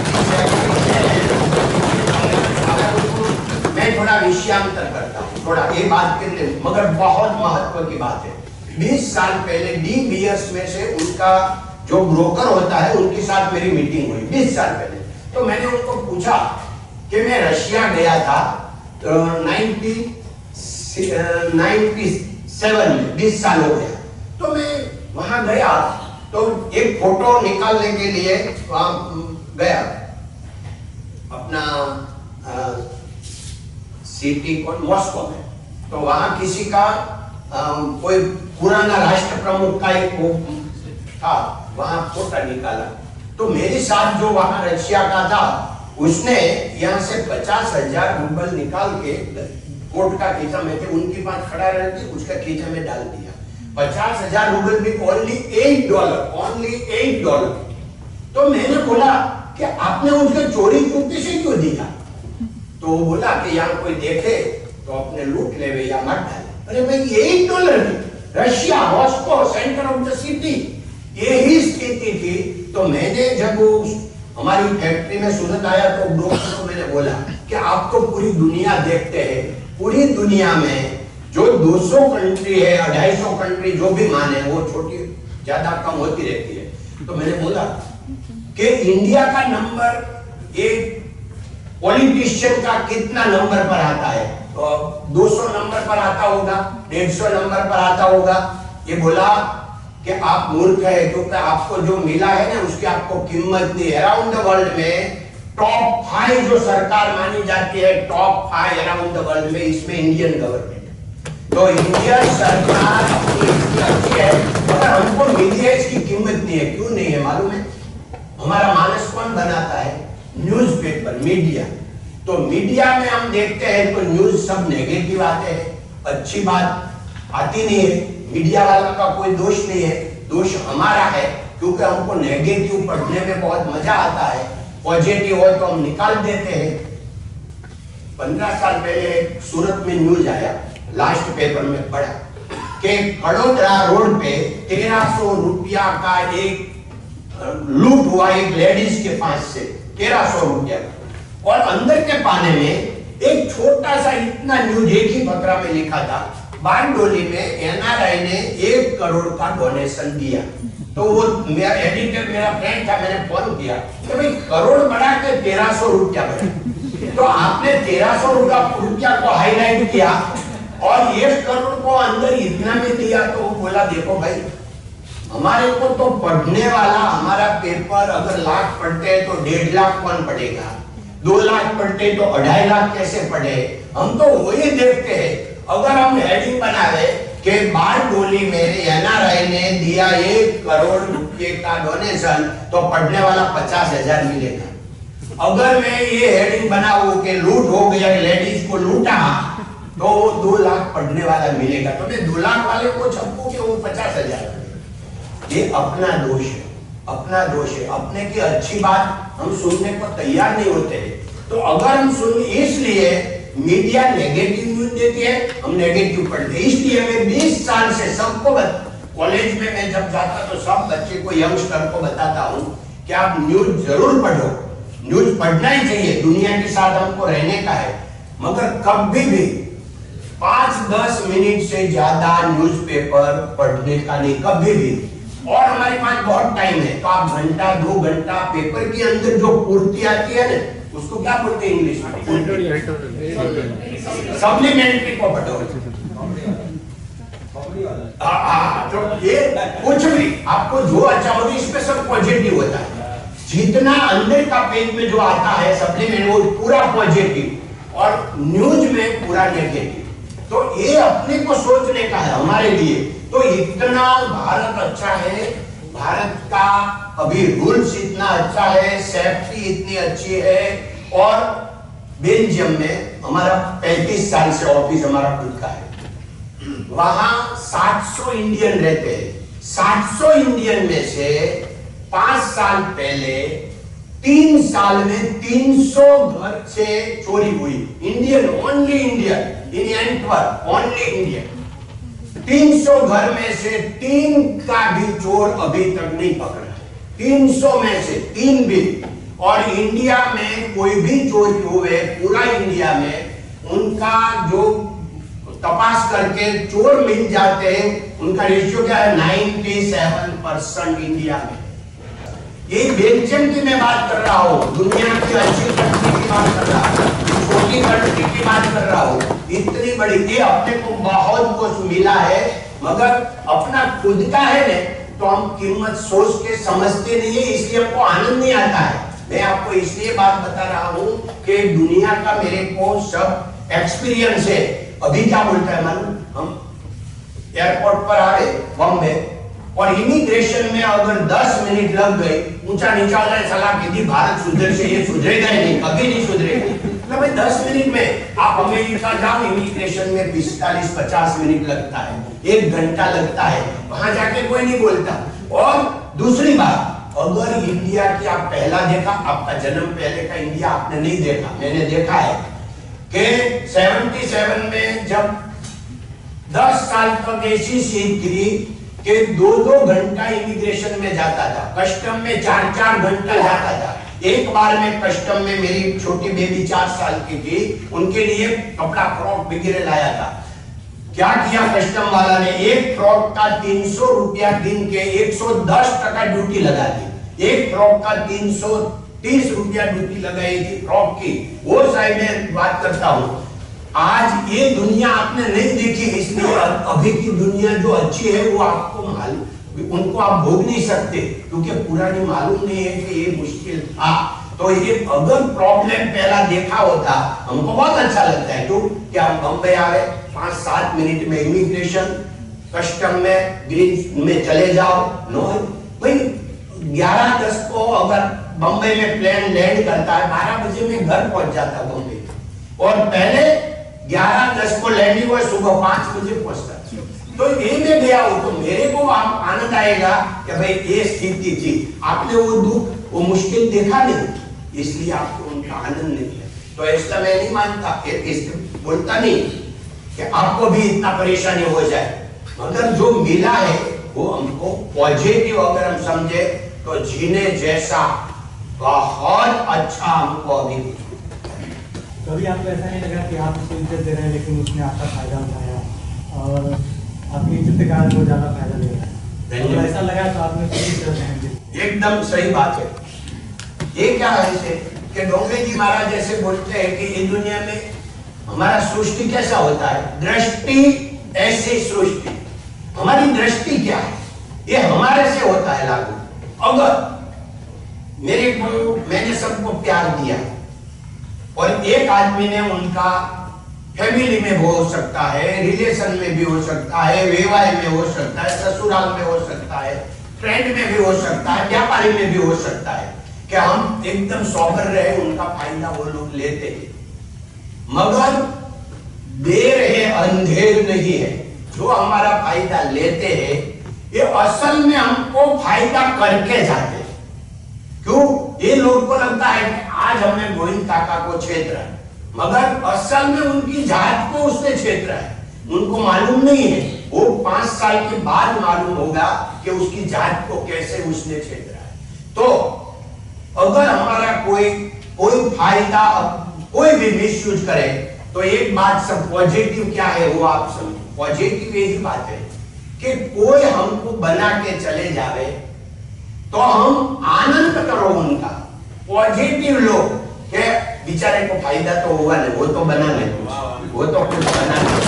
मैं थोड़ा विषयांतर करता हूँ, थोड़ा ये बात के लिए, मगर बहुत महत्व की बात है। बीस साल पहले डी बीएस में से उनका जो ब्रोकर होता है, उनके साथ मेरी मीटिंग हुई बीस साल पहले। तो मैंने उनको पूछा कि मैं रशिया गया था तो नाइनटी सेवन में, बीस साल हो गया। तो मैं वहां गया तो एक फोटो निकालने के लिए वहां गया, अपना सिटी को मॉस्को में। तो वहां किसी का आ, कोई पुराना राष्ट्र प्रमुख का एक वो था, वहां फोटो निकाला। तो मेरे साथ जो वहां रशिया का था, उसने यहाँ से पचास हजार रूबल निकाल के कोट का खींचा में थे, उनके पास खड़ा रहते, उसका खींचा में डाल दिया। पचास हजार रूबल भी only eight dollar only eight dollar. तो मैंने बोला कि आपने उनके चोरी चुपके से क्यों दिया? तो वो बोला कि यहाँ कोई देखे तो अपने लूट ले या मत डाले। अरे भाई एट डॉलर की, Russia Moscow centre of the city, यही स्थिति थी। तो मैंने जब वो हमारी फैक्ट्री में सूरत आया तो दोस्तों को मैंने बोला कि आप तो पूरी दुनिया देखते हैं, पूरी दुनिया में जो दो सौ कंट्री है, ढाई सौ कंट्री जो भी माने, वो छोटी ज्यादा कम होती रहती है। तो मैंने बोला कि इंडिया का नंबर एक पॉलिटिशियन का कितना नंबर पर आता है? तो दो सौ नंबर पर आता होगा, डेढ़ सौ नंबर पर आता होगा। ये बोला कि आप मूर्ख है, क्योंकि आपको जो मिला है ना उसकी आपको कीमत नहीं। अराउंड द वर्ल्ड में टॉप फाइव जो सरकार मानी जाती है, top five around the world में, इसमें इंडियन गवर्नमेंट। तो इंडियन सरकार इतनी अच्छी है, मगर हमको मिली है इसकी कीमत नहीं है। क्यों नहीं है मालूम है? हमारा मानस कौन बनाता है? Newspaper, media. तो मीडिया में हम देखते हैं तो न्यूज सब नेगेटिव आते हैं, अच्छी बात आती नहीं है। मीडिया वालों का कोई दोष नहीं है, दोष हमारा है, क्योंकि हमको नेगेटिव पढ़ने में बहुत मजा आता है, पॉजिटिव हो तो हम निकाल देते हैं। पंद्रह साल पहले सूरत में न्यूज आया, लास्ट पेपर में पढ़ा कि कड़ोदरा रोड पे तेरह सौ रुपया का एक लूट हुआ एक लेडीज के पास से, तेरह सौ रुपया। और अंदर के पाने में एक छोटा सा इतना न्यूज एक ही फकरा में लिखा था, बारडोली में एनआरआई ने एक करोड़ का डोनेशन दिया। तो वो मेरा एडिटर मेरा फ्रेंड था, मैंने फोन किया कि भाई करोड़ बढ़ा के तेरह सौ रुपया बढ़ा, तो आपने तेरह सौ रुपया को हाईलाइट किया और एक करोड़ को अंदर इतना में दिया। तो वो बोला देखो भाई, हमारे को तो पढ़ने वाला, हमारा पेपर अगर लाख पढ़ते हैं तो डेढ़ लाख कौन पढ़ेगा, दो लाख पढ़ते तो अढ़ाई लाख कैसे पढ़े? हम तो वही देखते हैं। अगर हम हेडिंग बनावे कि बारडोली में एनआरआई ने दिया एक करोड़ रुपए का डोनेशन, तो पढ़ने वाला पचास हजार मिलेगा। अगर मैं ये हेडिंग बनाऊं कि लूट हो गया, लेडीज को लूटा, तो वो दो लाख पढ़ने वाला मिलेगा। तो मैं दो लाख वाले को छपू कि वो पचास हजार। ये अपना दोष है, अपना दोष है। अपने की अच्छी बात हम सुनने को तैयार नहीं होते। तो अगर हम सुन, इसलिए मीडिया नेगेटिव न्यूज देती है, हम नेगेटिव पढ़ते हैं। इसलिए मैं बीस साल से सबको, कॉलेज में मैं जब जाता तो सब बच्चे को, यंगस्टर को बताता हूं कि आप न्यूज जरूर पढ़ो, न्यूज पढ़ना ही चाहिए, दुनिया के साथ हमको रहने का है, मगर कभी भी पांच दस मिनट से ज्यादा न्यूज़पेपर पढ़ने का नहीं, कभी भी। और हमारे पास बहुत टाइम है, तो आप घंटा दो घंटा पेपर के अंदर जो पूर्ति आती है ना, उसको क्या बोलते हैं इंग्लिश में? सप्लीमेंट्री को पढ़ो। तो ये कुछ भी आपको जो अच्छा होता है, इसमें सब पॉजिटिव होता है। जितना अंदर का पेज में जो आता है सप्लीमेंट, वो पूरा पॉजिटिव, और न्यूज में पूरा नेगेटिव। तो ये अपने को सोचने का है हमारे लिए। तो इतना भारत अच्छा है, भारत का अभी रूल्स इतना अच्छा है, सेफ्टी इतनी अच्छी है। और बेल्जियम में हमारा पैंतीस साल से ऑफिस हमारा खुद का है, वहां सात सौ इंडियन रहते हैं। सात सौ इंडियन में से पांच साल पहले तीन साल में तीन सौ घर से चोरी हुई। Indian, only Indian in Antwerp, only Indian. तीन सौ घर में से तीन का भी चोर अभी तक नहीं पकड़ा, तीन सौ में से तीन भी। और इंडिया में कोई भी चोरी हुए, पूरा इंडिया में उनका जो तपास करके चोर मिल जाते हैं, उनका रेशियो क्या है? सत्तानवे परसेंट इंडिया में। ये बेल्जियम की मैं बात कर रहा हूँ, दुनिया की अच्छी कंट्री की बात कर रहा हूँ, छोटी कंट्री की बात कर रहा हूँ। इतनी बड़ी, ये अपने को बहुत कुछ मिला है, मगर अपना खुद का है ना, तो हम कीमत सोच के समझते नहीं है, इसलिए हमको आनंद नहीं आता है। मैं आपको इसलिए बात बता रहा हूँ कि दुनिया का मेरे को सब एक्सपीरियंस है। अभी क्या बोलता है मालूम, हम एयरपोर्ट पर आ गए बॉम्बे और इमिग्रेशन में अगर दस मिनट लग गए, ऊंचा नीचा वाला सलाह की थी भारत सुधर से ये सुधरेगा ही नहीं, कभी नहीं सुधरेगा। मतलब भाई दस मिनट में आप अमेरिका जाओ, इमिग्रेशन में पिस्तालीस पचास मिनट लगता है, एक घंटा लगता है, वहां जाके कोई नहीं बोलता। और दूसरी बात, अगर इंडिया की आप पहला देखा, आपका जन्म पहले का इंडिया आपने नहीं देखा, मैंने देखा है कि सतहत्तर में जब दस साल तक ऐसी सीट गिरी कि दो दो घंटा इमिग्रेशन में जाता था, कस्टम में चार चार घंटा जाता था। एक बार में कस्टम में मेरी छोटी बेबी चार साल की थी, उनके लिए कपड़ा फ्रॉक वगैरह लाया था। क्या किया कस्टम वाला ने, एक फ्रॉक का तीन सौ रुपया दिन के एक सौ दस टका ड्यूटी लगा दी। एक फ्रॉक का तीन सौ तीस रुपया ड्यूटी लगाई थी फ्रॉक की। वो साइड में बात करता हूँ, आज ये दुनिया आपने नहीं देखी, इसलिए अभी की दुनिया जो अच्छी है वो आपको मालूम, उनको आप भोग नहीं सकते क्योंकि पुरानी मालूम नहीं है कि ये मुश्किल था। तो ये अगर प्रॉब्लम पहला देखा होता, हमको बहुत अच्छा लगता है क्यों कि हम बम्बई आ गए, पांच सात मिनट में इमिग्रेशन, कस्टम में ग्रीन में चले जाओ। नो भाई, ग्यारह दस को अगर बम्बई में प्लेन लैंड करता है, बारह बजे में घर पहुंच जाता बम्बई, और पहले ग्यारह दस को लैंडिंग हुआ, सुबह पांच बजे पहुंचता। तो ये में गया हो तो मेरे को आप आनंद आएगा कि भाई ये स्थिति थी, आपने वो दुख वो मुश्किल देखा नहीं, इसलिए आपको उनका आनंद नहीं है। तो ऐसा मैं नहीं मानता, बोलता नहीं कि आपको भी इतना परेशानी हो जाए, मगर जो मिला है वो हमको पॉजिटिव अगर हम समझे तो जीने जैसा बहुत अच्छा हमको अभी। कभी आपको ऐसा नहीं लगा कि आप उसको इज्जत दे रहे हैं लेकिन उसने आपका फायदा उठाया और आपकी इज्जत का वो ज्यादा फायदा ले रहा है, तो ऐसा लगा तो आपने पूरी तरह एकदम सही बात है। ये क्या है इसे कि डोंगरे जी महाराज जैसे बोलते हैं कि इस दुनिया में हमारा सृष्टि कैसा होता है, दृष्टि ऐसी सृष्टि, हमारी दृष्टि क्या है, ये हमारे से होता है लागू। अगर मेरे को मैंने सबको प्यार दिया और एक आदमी ने उनका फैमिली में हो सकता है, रिलेशन में भी हो सकता है, विवाह में हो सकता है, ससुराल में हो सकता है, फ्रेंड में भी हो सकता है, व्यापारी में भी हो सकता है कि हम एकदम सौबर रहे, उनका फायदा वो लोग लेते हैं, मगर देर है अंधेर नहीं है। जो हमारा फायदा लेते हैं ये असल में हमको फायदा करके जाते हैं। क्यों? ये लोग को लगता है कि आज हमने गोविंद काका को छेड़ा, मगर असल में उनकी जात को उसने छेड़ा है, उनको मालूम नहीं है। वो पांच साल के बाद मालूम होगा कि उसकी जात को कैसे उसने छेड़ा है। तो अगर हमारा कोई कोई फायदा कोई भी मिसयूज करे तो एक बात सब पॉजिटिव क्या है वो आप समझो। पॉजिटिव यही बात है कि कोई हमको बना के चले जावे तो हम आनंद करो उनका। पॉजिटिव लोग के बेचारे को फायदा तो हुआ नहीं, वो तो बना नहीं, वो तो कुछ बना नहीं,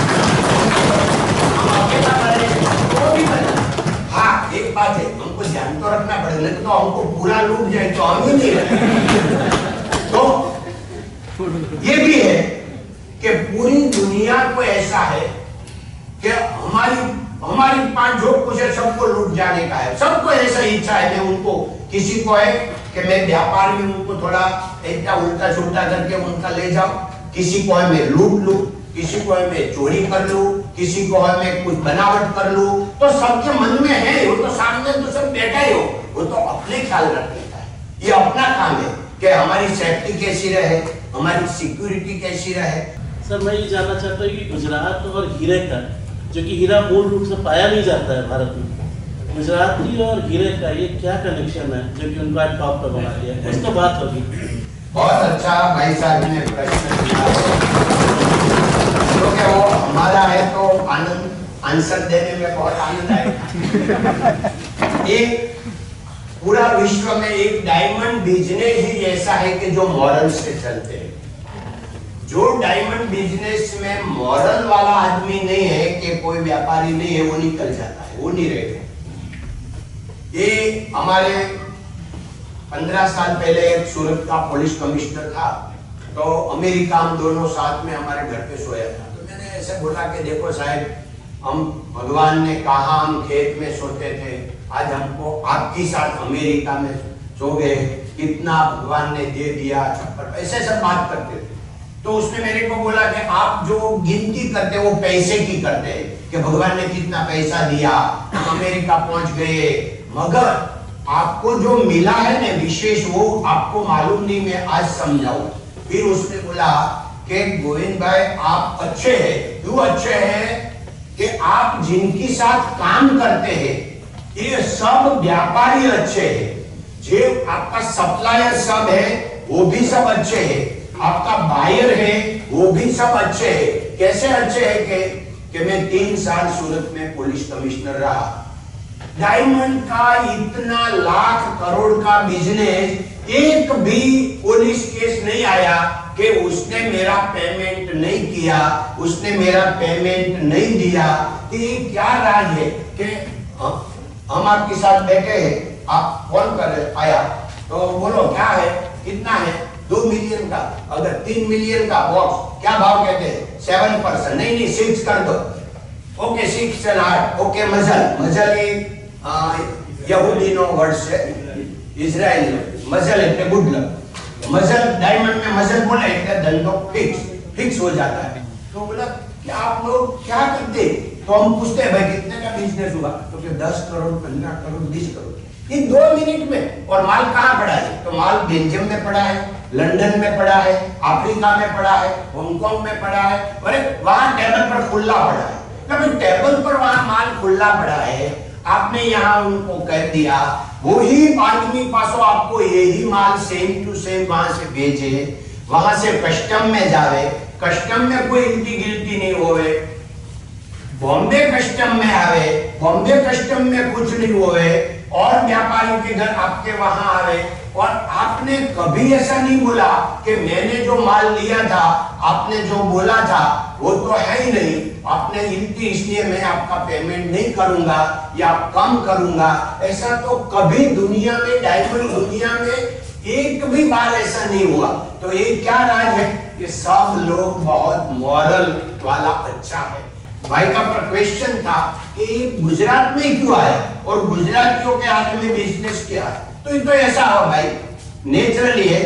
हम अकेला बने तो भी बना। हाँ एक बात है, हमको ध्यान तो रखना पड़ेगा, तो हमको पूरा लूट जाए तो हम ही नहीं रहे। तो ये भी है कि पूरी दुनिया को ऐसा है कि हमारी हमारी पांच जो कुछ है सबको लूट जाने का है, सबको ऐसा इच्छा है। मैं उनको किसी को है कि मैं व्यापार में उनको थोड़ा इतना उल्टा छुल्टा करके उनका ले जाऊं, किसी को है मैं लूट लूं, किसी को है मैं चोरी कर लूं, किसी को है मैं कुछ बनावट कर लूं। तो सबके मन में है, वो तो सामने तो सब बैठा ही हो, वो तो अपने ख्याल रखने का है, ये अपना काम है कि हमारी सेफ्टी कैसी रहे, हमारी सिक्योरिटी कैसी रहे। सर मैं ये जानना चाहता हूँ कि गुजरात और हीरे का, जो कि हीरा मूल रूप से पाया नहीं जाता है भारत में, गुजराती और हीरे का ये क्या कनेक्शन है जो कि उनको आज टॉप पर बना दिया? कुछ तो बात होगी। बहुत अच्छा भाई साहब ने प्रश्न किया, क्योंकि वो हमारा है तो आनंद आंसर देने में बहुत आनंद आएगा। एक पूरा विश्व में एक डायमंड बिजनेस ही ऐसा है कि जो मॉरल से चलते हैं। जो डायमंड बिजनेस में मॉरल वाला आदमी नहीं है कि कोई व्यापारी नहीं है, वो निकल जाता है, वो नहीं रहेगा। ये हमारे पंद्रह साल पहले एक सूरत का पुलिस कमिश्नर था, तो अमेरिका हम दोनों साथ में हमारे घर पे सोया था। तो मैंने ऐसे बोला कि देखो साहब, हम भगवान ने कहा हम खेत में सोते थे, आज हमको आपके साथ अमेरिका में सो गए, कितना भगवान ने दे दिया छप्पर, ऐसे सब बात करते थे। तो उसने मेरे को बोला कि आप जो गिनती करते वो पैसे की करते कि भगवान ने कितना पैसा दिया, अमेरिका पहुंच गए, मगर आपको जो मिला है ना विशेष, वो आपको मालूम नहीं, मैं आज समझाऊं। फिर उसने बोला कि गोविंद भाई आप अच्छे हैं, क्यों अच्छे हैं कि आप जिनके साथ काम करते हैं ये सब व्यापारी अच्छे हैं, जो आपका सप्लायर सब है वो भी सब अच्छे हैं, आपका बायर है वो भी सब अच्छे हैं। कैसे अच्छे हैं कि कि मैं तीन साल सूरत में पुलिस कमिश्नर रहा, डायमंड का इतना लाख करोड़ का बिजनेस, एक भी पुलिस केस नहीं आया कि उसने मेरा पेमेंट नहीं किया, उसने मेरा पेमेंट नहीं दिया। तो ये क्या राज है कि हम आपके साथ बैठे हैं, आप फोन कर आया तो बोलो क्या है, कितना है, दो मिलियन का, अगर तीन मिलियन का बॉक्स क्या भाव कहते हैं, सेवन परसेंट, नहीं नहीं सिक्स कर दो, ओके सिक्स एंड आठ, ओके मजल, मजल यहूदी नो वर्ड से इजराइल में मजल है गुड लक, मजल डायमंड में मजल बोले इतना धंधो फिक्स फिक्स हो जाता है। तो बोला कि आप लोग क्या करते, तो हम पूछते हैं भाई कितने का बिजनेस हुआ, तो क्या दस करोड़, पंद्रह करोड़, बीस करोड़, इन दो मिनट में। और माल कहाँ पड़ा है, तो माल बेल्जियम में पड़ा है, लंदन में पड़ा है, अफ्रीका में पड़ा है, हांगकांग में पड़ा है, अरे वहां टेबल पर खुला पड़ा है। कभी टेबल पर वहां माल खुला पड़ा है, आपने यहाँ उनको कह दिया, वही आदमी पासो आपको यही माल सेम टू सेम वहां से भेजे, वहां से कस्टम में जावे, कस्टम में कोई इल्टी गिल्टी नहीं होवे, बॉम्बे कस्टम में आवे, बॉम्बे कस्टम में कुछ नहीं होवे, और व्यापारी के घर आपके वहां आवे, और आपने कभी ऐसा नहीं बोला कि मैंने जो माल लिया था, आपने जो बोला था वो तो है ही नहीं, आपने इल्टी इसलिए मैं आपका पेमेंट नहीं करूंगा या कम करूंगा, ऐसा तो कभी दुनिया में, डायमंड दुनिया में एक भी बार ऐसा नहीं हुआ। तो ये क्या राज है कि सब लोग बहुत मॉरल वाला अच्छा है। भाई का क्वेश्चन था कि गुजरात में क्यों आया और गुजरातियों के हाथ में बिजनेस क्या है, तो ये तो ऐसा हो भाई नेचुरली है।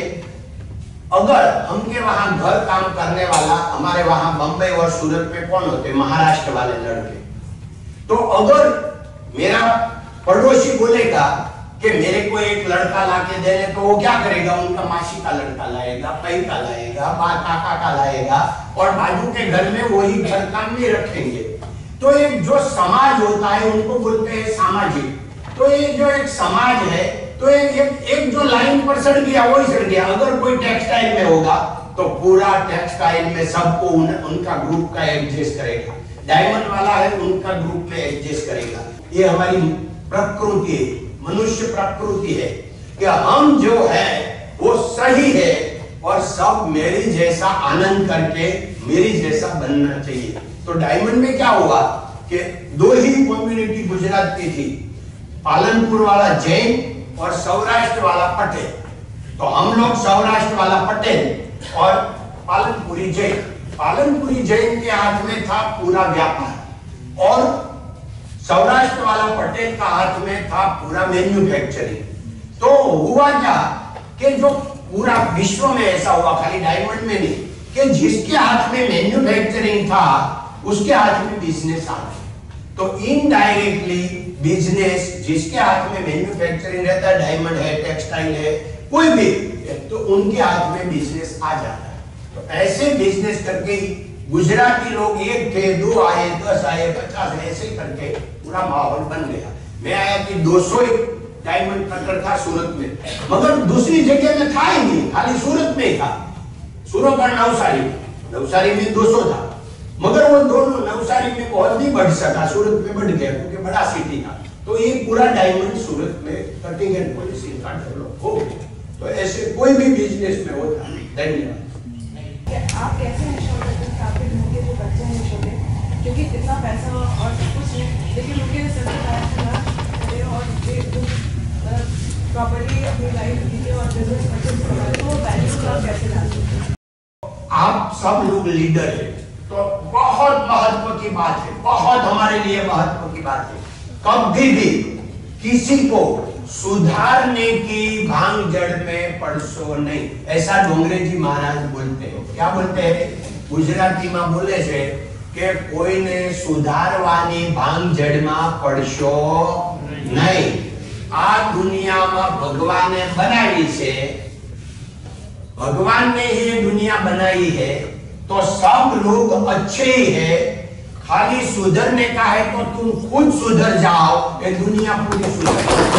अगर हमके वहां घर काम करने वाला, हमारे वहां बंबई और सूरत में कौन होते, महाराष्ट्र वाले लड़के, तो अगर मेरा पड़ोसी बोलेगा कि मेरे को एक लड़का ला के दे, तो वो क्या करेगा, उनका मासी का लड़का लाएगा, पई का लाएगा, काका का लाएगा, और बाजू के घर में वही घर काम में रखेंगे। तो एक जो समाज होता है उनको बोलते हैं सामाजिक। तो ये जो एक समाज है, तो एक, एक, एक जो लाइन पर सड़ गया वही सड़ गया। अगर कोई टेक्सटाइल में होगा तो पूरा टेक्सटाइल में सबको उन, उनका ग्रुप का एडजस्ट करेगा, डायमंड वाला है उनका ग्रुप में एडजस्ट करेगा। ये हमारी प्रकृति है, मनुष्य प्रकृति है कि हम जो है वो सही है और सब मेरी जैसा आनंद करके मेरी जैसा बनना चाहिए। तो डायमंड में क्या हुआ कि दो ही कम्युनिटी गुजरात की थी, पालनपुर वाला जैन और सौराष्ट्र वाला पटेल। तो हम लोग सौराष्ट्र वाला पटेल और पालनपुरी जैन, पालनपुरी जैन के हाथ में था पूरा व्यापार और सौराष्ट्र वाला पटेल का हाथ में था पूरा मैन्युफैक्चरिंग। तो हुआ क्या कि जो पूरा विश्व में ऐसा हुआ, खाली डायमंड में नहीं, कि जिसके हाथ में मैन्युफैक्चरिंग था उसके हाथ में बिजनेस आ गया। तो इनडायरेक्टली बिजनेस जिसके हाथ में मैन्युफैक्चरिंग रहता है, डायमंड है, टेक्सटाइल है, कोई भी, तो उनके हाथ में बिजनेस आ जाता है। तो ऐसे बिजनेस करके गुजराती लोग एक थे, दो आए, दस आए, पचास, ऐसे करके पूरा माहौल बन गया। मैं आया कि दो सौ डायमंड कटर था सूरत में, मगर दूसरी जगह में था ही नहीं, खाली सूरत में ही था। सूरत और नवसारी, नवसारी में दो सौ था, मगर वो दोनों नवसारी में बहुत नहीं बढ़ सका, सूरत में बढ़ गया क्योंकि बड़ा सिटी था। तो ये पूरा डायमंड सूरत में कटिंग एंड पॉलिशिंग का डेवलप हो गया। तो ऐसे कोई भी बिजनेस में होता है। धन्यवाद। आप कैसे इंश्योर करते हैं आपके घर के जो बच्चे हैं छोटे, क्योंकि इतना पैसा और कुछ नहीं, लेकिन उनके सर पे और प्रॉपर्ली अपनी लाइफ जीते और बिजनेस परचेज करवाए, तो वो बैलेंस आप कैसे डालते हैं? आप सब लोग लीडर है, तो बहुत महत्व की बात है, बहुत हमारे लिए महत्व की बात है। कभी भी किसी को सुधारने की भांग जड़ में पड़सो नहीं, ऐसा डोंगरे जी महाराज बोलते हैं। क्या बोलते हैं? गुजराती में बोले छे કે કોઈને સુધારવાની ભાંગ જડમાં પડશો નહીં। આ દુનિયામાં ભગવાને બનાવી છે, भगवान ने ये दुनिया बनाई है तो सब लोग अच्छे ही है, खाली सुधरने का है तो तुम खुद सुधर जाओ, ये दुनिया पूरी सुधर।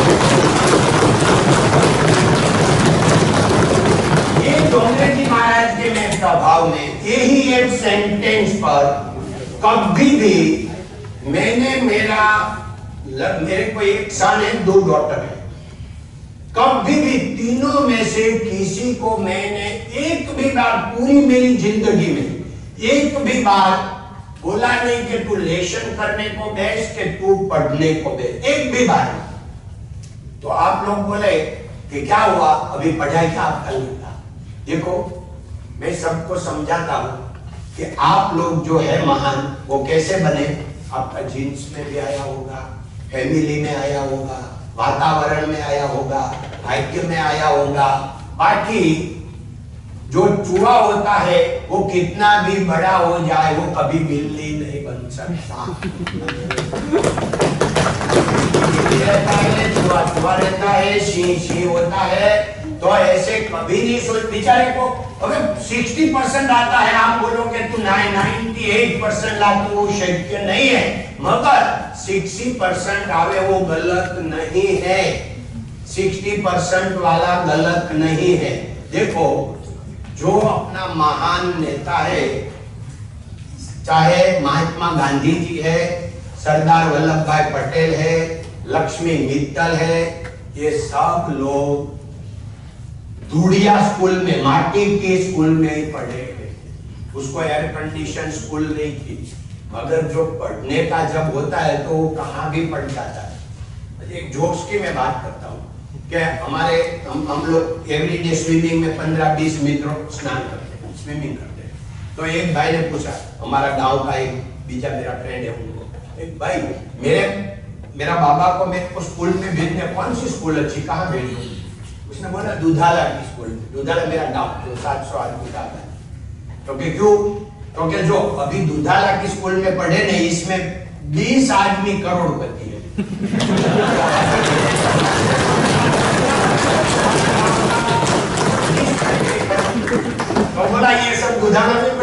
ये डोंगरे जी महाराज के में प्रभाव में यही एक सेंटेंस पर कभी भी मैंने मेरा मेरे को एक सन है, दो डॉटर है, कभी भी तीनों में से किसी को मैंने एक भी बार पूरी मेरी जिंदगी में एक भी बार बोला नहीं कि तू लेशन करने को बैठ के तू पढ़ने को बैठ, एक भी बार। तो आप लोग बोले कि क्या हुआ, अभी पढ़ाई क्या आपका लगता? देखो मैं सबको समझाता हूं कि आप लोग जो है महान, वो कैसे बने? आपका जीन्स में भी आया होगा, फैमिली में आया होगा, वातावरण में आया होगा, भाग्य में आया होगा। बाकी जो चूहा होता है वो कितना भी बड़ा हो जाए वो कभी बिल्ली नहीं बन सकता। रहता है चूहा चूहा रहता है, सिंह सिंह होता है, तो ऐसे कभी नहीं सोच। बेचारे को अगर साठ परसेंट आता है, आप बोलोगे तू अट्ठानवे परसेंट ला तो वो शक्य नहीं है, मगर साठ परसेंट आवे वो गलत नहीं है, साठ परसेंट वाला गलत नहीं है। देखो जो अपना महान नेता है, चाहे महात्मा गांधी जी है, सरदार वल्लभ भाई पटेल है, लक्ष्मी मित्तल है, ये सब लोग धूड़िया स्कूल में, माटी के स्कूल में ही पढ़े थे। उसको एयर कंडीशन स्कूल नहीं थी, मगर जो पढ़ने का जब होता है तो वो कहाँ भी पढ़ जाता है। एक जोक्स की मैं बात करता हूँ कि हमारे हम हम लोग एवरीडे स्विमिंग में पंद्रह बीस मित्रों स्नान करते हैं, स्विमिंग करते हैं। तो एक भाई ने पूछा, हमारा गांव का एक बीजा मेरा फ्रेंड है, उनको एक भाई मेरे मेरा बाबा को मेरे को स्कूल में भेजने, कौन सी स्कूल अच्छी, कहाँ भेजूं? उसने बोला दुधाला की स्कूल में। दुधाला मेरा गांव जो सात सौ आदमी का है। क्योंकि क्यों? क्योंकि जो अभी दुधाला की स्कूल में पढ़े नहीं, इसमें बीस आदमी करोड़पति है। तो बोला ये सब दुधाला में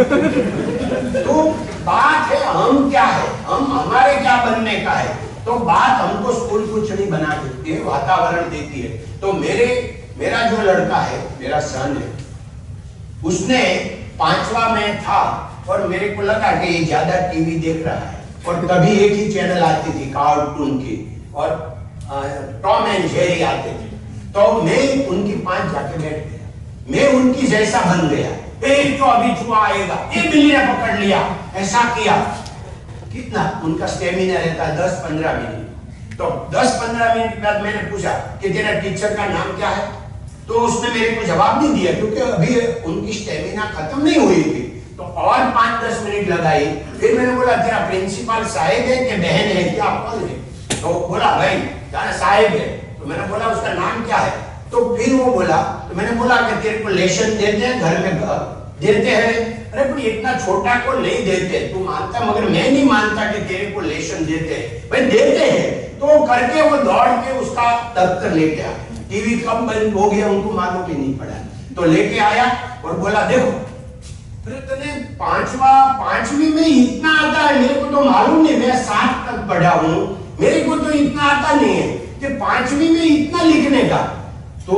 पढ़े। तो बात है हम क्या है, हम हमारे क्या बनने का है। तो बात हमको स्कूल कुछ नहीं बना देती है, वातावरण देती है। तो मेरे मेरा जो लड़का है, मेरा सन है, उसने पांचवा में था और मेरे को लगा कि ये ज्यादा टीवी देख रहा है, और तभी एक ही चैनल आती थी कार्टून की, और टॉम एंड जेरी आते थे। तो मैं उनकी पांच जाके बैठ गया, मैं उनकी जैसा बन गया। एक तो अभी चूहा आएगा, एक बिल्ली ने पकड़ लिया, ऐसा किया। कितना उनका स्टेमिना रहता है? दस पंद्रह मिनट। तो दस पंद्रह मिनट के बाद मैंने पूछा कि तेरा टीचर का नाम क्या है? तो उसने मेरे को जवाब नहीं दिया, क्योंकि अभी उनकी स्टेमिना खत्म नहीं हुई थी। तो और पांच दस मिनट लगाई। फिर मैंने बोला तेरा प्रिंसिपल साहिब है कि बहन है, क्या कौन है? तो बोला भाई जाना साहिब है। तो मैंने बोला उसका नाम क्या है? तो फिर वो बोला, तो मैंने बोला कि तेरे को लेशन देते हैं घर में, देते हैं? अरे पर इतना छोटा को नहीं देते, तू मानता, मगर मैं नहीं मानता कि तेरे को लेशन देते हैं। भाई देते हैं। तो करके वो दौड़ के उसका दफ्तर लेके आया। टीवी कब बंद हो गया उनको मालूम भी नहीं पड़ा। तो लेके आया और बोला देखो, अरे तने पांचवा पांचवी में इतना आता है, मेरे को तो मालूम नहीं, मैं सात तक पढ़ा हूँ, मेरे को तो इतना आता नहीं है कि पांचवी में इतना लिखने का। तो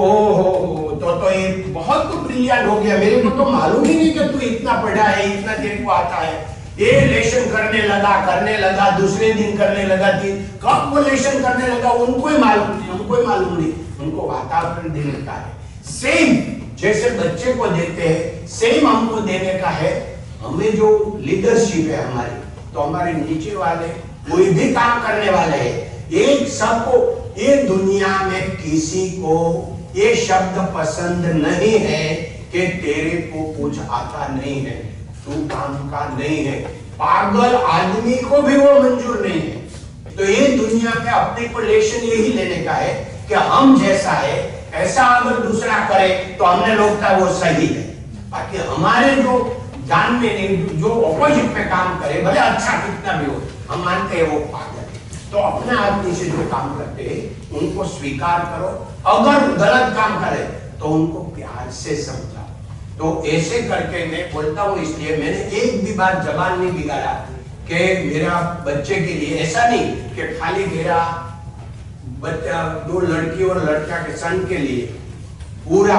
तो तो ये बहुत तो ब्रिलियंट हो गया, मेरे को तो मालूम ही नहीं कि तू इतना पढ़ा है, इतना तेरे को आता है। ये लेशन करने लगा करने लगा दूसरे दिन करने लगा, तीन कब वो लेशन करने लगा उनको ही मालूम नहीं, हमको ही मालूम नहीं। उनको वातावरण देने का है, सेम जैसे बच्चे को देते हैं सेम हमको देने का है। हमें जो लीडरशिप है हमारी, तो हमारे नीचे वाले कोई भी काम करने वाले हैं, एक सबको, ये दुनिया में किसी को ये शब्द पसंद नहीं है कि तेरे को कुछ आता नहीं है। तू काम का नहीं है। पागल आदमी को भी वो मंजूर नहीं है। तो ये दुनिया में अपने को लेशन यही लेने का है कि हम जैसा है ऐसा अगर दूसरा करे तो हमने लगता है वो सही है। बाकी हमारे जो जानने नहीं, जो ऑपोजिट में काम करे, भले अच्छा कितना भी हो, हम मानते हैं वो पागल है। तो अपने आदमी से जो काम करते हैं उनको स्वीकार करो, अगर गलत काम करे तो उनको प्यार से समझाओ। तो ऐसे करके मैं बोलता हूँ, इसलिए मैंने एक भी बार जबान नहीं बिगाड़ा कि मेरा बच्चे के लिए, ऐसा नहीं कि खाली मेरा बच्चा, दो लड़की और लड़का के सन के लिए, पूरा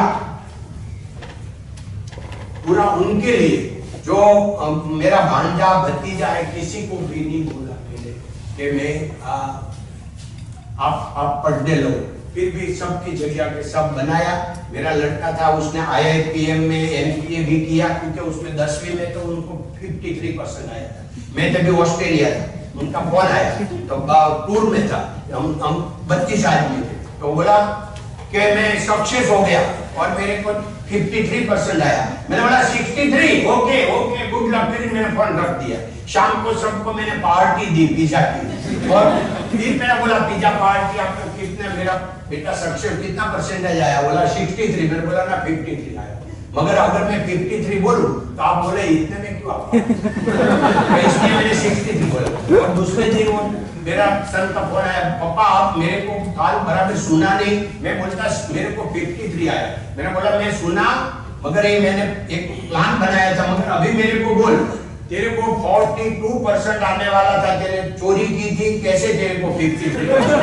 पूरा उनके लिए, जो मेरा भांजा भतीजा है, किसी को भी नहीं बोला मैंने कि मैं आ, आप आप पढ़ने लो। फिर भी सबकी जगह पे सब बनाया। मेरा लड़का था, उसने आई आई पी एम में एम पी ए भी किया, क्योंकि उसमें दसवीं में तो उनको तिरेपन परसेंट आया था। मैं तभी ऑस्ट्रेलिया था, उनका फोन आया तो टूर में था, हम हम बत्तीस आदमी थे, तो बोला कि मैं सक्सेस हो गया और मेरे को तिरेपन परसेंट आया। मैंने बोला तिरेसठ, ओके ओके गुड लक। फिर मैंने फोन रख दिया। शाम को सबको मैंने पार्टी दी पिज्जा की, और फिर मैंने बोला पिज्जा पार्टी आपको कितने, मेरा बेटा सक्सेस कितना परसेंटेज आया? बोला तिरेसठ। मैंने बोला ना तिरेपन आया, मगर अगर मैं तिरेपन बोलूं तो आप बोले इतने में क्यों आप इसलिए मैंने तिरेसठ बोला। और दूसरे दिन वो मेरा सन का फोन आया, पापा आप मेरे को काल बराबर सुना नहीं। मैं बोलता मेरे को तिरेपन आया। मैंने बोला मैं सुना, मगर ये मैंने एक प्लान बनाया था, मगर अभी मेरे को बोल, तेरे को बयालीस परसेंट आने वाला था, तेरे चोरी की थी, कैसे तेरे को तिरेपन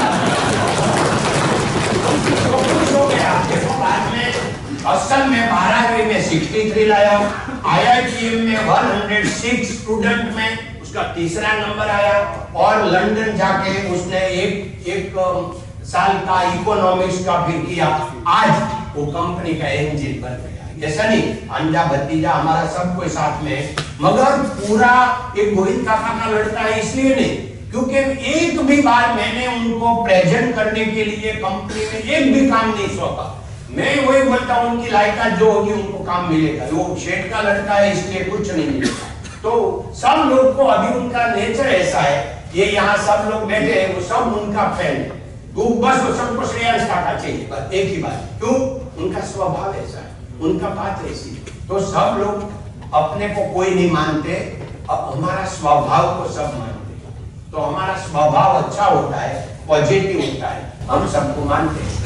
हो गया? देखो बाद में असल में बारहवीं में तिरेसठ लाया, आई आई टी एम में एक सौ छह स्टूडेंट में उसका तीसरा नंबर आया, और लंदन जाके उसने एक एक साल का इकोनॉमिक्स का फिर किया। आज वो कंपनी का इंजन बन गया। ऐसा नहीं, अंजा भतीजा हमारा सब कोई साथ में, मगर पूरा एक गोविंद काका का लड़का है इसलिए नहीं, क्योंकि एक भी बार मैंने उनको प्रेजेंट करने के लिए कंपनी में एक भी काम नहीं सौंपा। मैं वही बोलता हूँ उनकी लायकात जो होगी उनको काम मिलेगा। वो शेठ का लड़का है इसलिए कुछ नहीं मिलेगा। तो सब लोग को अभी उनका नेचर ऐसा है, ये यहाँ सब लोग बैठे हैं वो सब उनका फैन है, तो बस वो सबको श्रेयांश काका चाहिए, बस एक ही बात। क्यों? उनका स्वभाव ऐसा है, उनका बात ऐसी है। तो सब लोग अपने को कोई नहीं मानते, अब हमारा स्वभाव को सब मानते हैं। तो हमारा स्वभाव अच्छा होता है, पॉजिटिव होता है, हम सबको मानते हैं।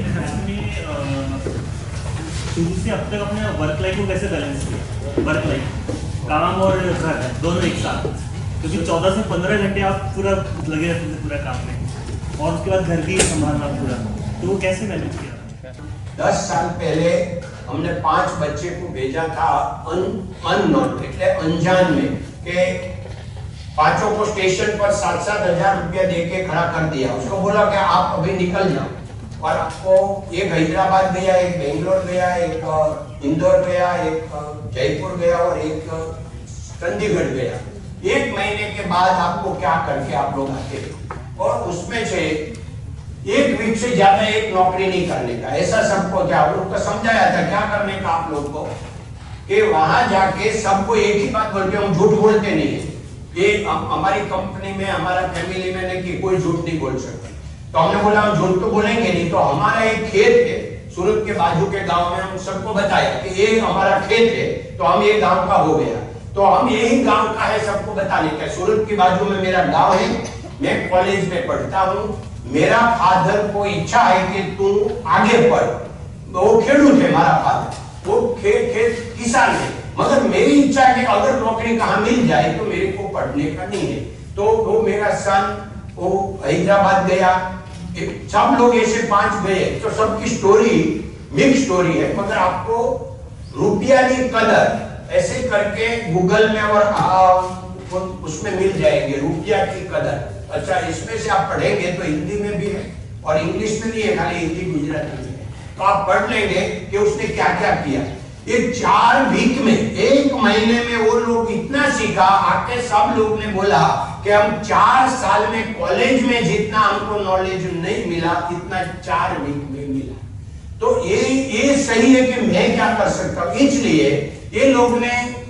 शुरू से अब तक अपने वर्क लाइफ को कैसे बैलेंस किया? वर्क लाइफ, काम और घर दोनों एक साथ, क्योंकि चौदह से पंद्रह घंटे आप पूरा लगे रहते थे पूरा काम में, और उसके बाद घर भी संभालना पूरा, तो वो कैसे मैनेज किया? दस साल पहले हमने पांच बच्चे को भेजा था अन अननोन એટલે अनजान में, के पांचों को स्टेशन पर सात सात हजार रुपया देके खड़ा कर दिया। उसको बोला कि आप अभी निकल जाओ, और आपको एक हैदराबाद गया, एक बेंगलोर गया, एक इंदौर गया, एक जयपुर गया और एक चंडीगढ़ गया। एक महीने के बाद आपको क्या करके आप लोग आते थे, और उसमें से एक वीक से ज्यादा एक नौकरी नहीं करने का, ऐसा सबको क्या उनको समझाया था क्या करने का आप लोग को, कि वहां जाके सबको एक ही बात बोलते, हम झूठ बोलते नहीं है। ये हमारी कंपनी में, हमारा फैमिली में नहीं कि कोई झूठ नहीं बोल सकता। तो हमने बोला हम झूठ तो बोलेंगे नहीं। तो हमारा एक खेत है सूरत के बाजू के गांव में, हम सबको बताया कि ये हमारा खेत है, तो हम ये गांव का हो गया, तो हम यही गांव का है सबको बताने का। सूरत के बाजू में मेरा गांव है, मैं कॉलेज में पढ़ता हूँ, मेरा फादर को इच्छा है कि तू आगे पढ़, वो खेडूत है हमारा फादर, वो खेत खेत किसान है, मगर मेरी इच्छा है कि अगर नौकरी कहाँ मिल जाए तो मेरे को पढ़ने का नहीं है। तो वो मेरा सन वो हैदराबाद गया, सब लोग ऐसे पांच गए, तो सबकी स्टोरी मिक्स स्टोरी है, मगर आपको रुपया की कदर ऐसे करके गूगल में और आ, उसमें मिल जाएंगे रुपया की कदर। अच्छा, इसमें से आप पढ़ेंगे तो हिंदी में भी है और इंग्लिश में भी है, खाली हिंदी गुजराती में है, तो आप पढ़ लेंगे कि उसने क्या क्या किया। ये चार वीक में, एक महीने में वो लोग इतना सीखा, आके सब लोग ने बोला कि हम चार साल में कॉलेज में जितना हमको नॉलेज नहीं मिला इतना चार वीक में मिला। तो ये ये सही है कि मैं क्या कर सकता हूँ, इसलिए ये लोग ने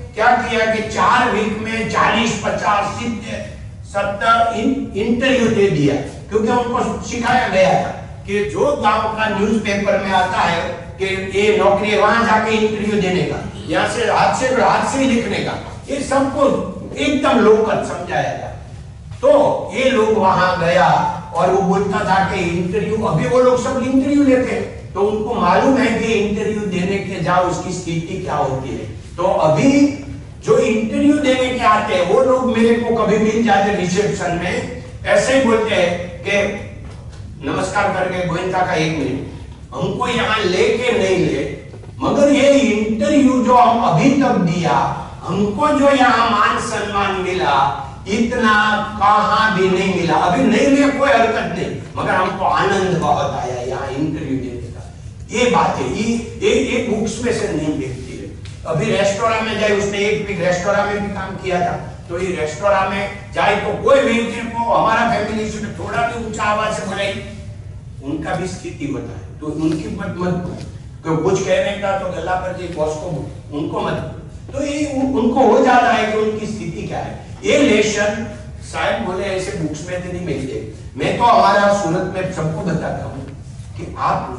क्या किया कि चार वीक में चालीस पचास सत्तर इंटरव्यू दे दिया, क्योंकि उनको सिखाया गया था कि जो गांव का न्यूज़पेपर में आता है कि ये नौकरी है, वहां जाके इंटरव्यू देने का, यहाँ से हाथ से हाथ से ही लिखने का, ये सबको एकदम लोकल समझाया था। तो ये लोग वहां गया और वो बोलता था कि इंटरव्यू, अभी वो लोग सब इंटरव्यू लेते हैं तो उनको मालूम है कि इंटरव्यू देने के जाओ उसकी स्थिति क्या होती है। तो अभी जो इंटरव्यू देने के आते हैं वो लोग मेरे को कभी मिल जाते रिसेप्शन में, ऐसे ही बोलते हैं कि नमस्कार करके गोविंदा का एक मिनट, हमको यहाँ लेके नहीं ले, मगर ये इंटरव्यू जो हम अभी तक दिया, हमको जो यहाँ मान सम्मान मिला इतना कहाँ भी नहीं मिला। अभी नहीं लिया कोई हरकत नहीं, मगर हमको आनंद बहुत आया यहाँ इंटरव्यू देने का। ये बात है, ये ये, ये बुक्स में से नहीं मिलती है। अभी रेस्टोरेंट में जाए, उसने एक भी रेस्टोरेंट में भी काम किया था, तो ये रेस्टोरेंट में जाए तो कोई व्यक्ति को हमारा फैमिली से थोड़ा भी ऊंचा आवाज से बोले, उनका भी स्थिति होता है, तो उनकी मत मत कुछ कहने का तो गला पर जी बॉस को उनको मत, तो ये उनको हो जाता है कि उनकी स्थिति क्या है। ये लेसन शायद बोले ऐसे बुक्स में तो नहीं मिलते। मैं तो हमारा सूरत में सबको बताता हूँ कि आप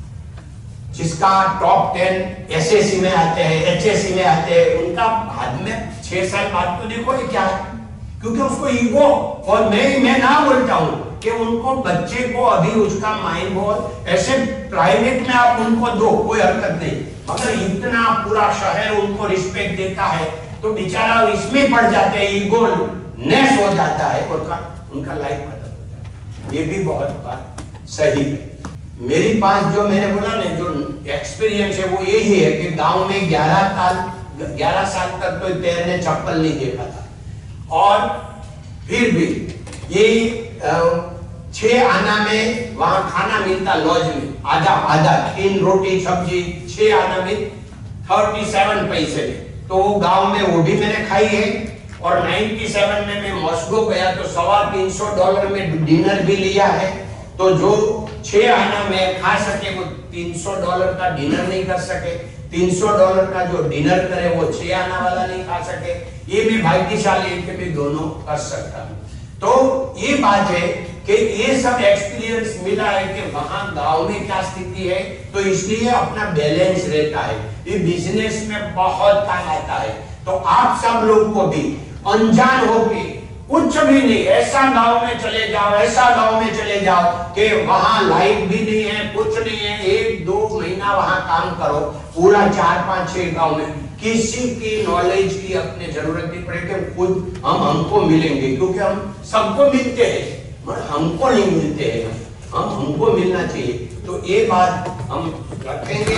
जिसका टॉप टेन एसएससी में आते हैं, एचएससी में आते हैं, उनका बाद में छह साल बाद तो देखो ये क्या है, क्योंकि उसको ईगो, और मैं मैं ना बोलता हूँ कि उनको बच्चे को अभी उसका माइंड बहुत ऐसे प्राइवेट में आप उनको दो कोई हरकत नहीं, मगर इतना पूरा शहर उनको रिस्पेक्ट देता है तो बेचारा इसमें पड़ जाते हैं, ईगो नेस हो जाता है और का, उनका लाइफ खत्म हो जाता है। ये भी बहुत बात सही है। मेरी पास जो मैंने बोला ना जो एक्सपीरियंस है वो यही है कि गांव में ग्यारह साल ग्यारह साल तक तो तैरने चप्पल नहीं देखा था, और फिर भी ये छह आना में वहां खाना मिलता लॉज में, आधा आधा तीन रोटी सब्जी छह आना में थर्टी सेवन पैसे में, तो गांव में वो भी मैंने खाई है। और सत्तानवे में मैं मॉस्को गया तो सवा तीन सौ डॉलर में डिनर भी लिया है, तो जो छह आना में खा सके वो तीन सौ डॉलर का डिनर नहीं कर सके, तीन सौ डॉलर का जो डिनर करे वो छह आना वाला नहीं खा सके। ये भी भाग्यशाली के भी दोनों कर सकता हूँ। तो ये बात है कि ये सब एक्सपीरियंस मिला है कि वहां गांव में क्या स्थिति है, तो इसलिए अपना बैलेंस रहता है। ये बिजनेस में बहुत काम आता है। तो आप सब लोग को भी अनजान होके कुछ भी नहीं, ऐसा गांव में चले जाओ, ऐसा गांव में चले जाओ कि वहां लाइट भी नहीं है, कुछ नहीं है, एक दो महीना वहां काम करो, पूरा चार पांच छह गांव में किसी की नॉलेज की अपने जरूरत नहीं पड़ेगी, खुद हम हमको मिलेंगे, क्योंकि हम सबको मिलते हैं मगर हमको नहीं मिलते हैं, हम हमको मिलना चाहिए। तो ये बात हम रखेंगे।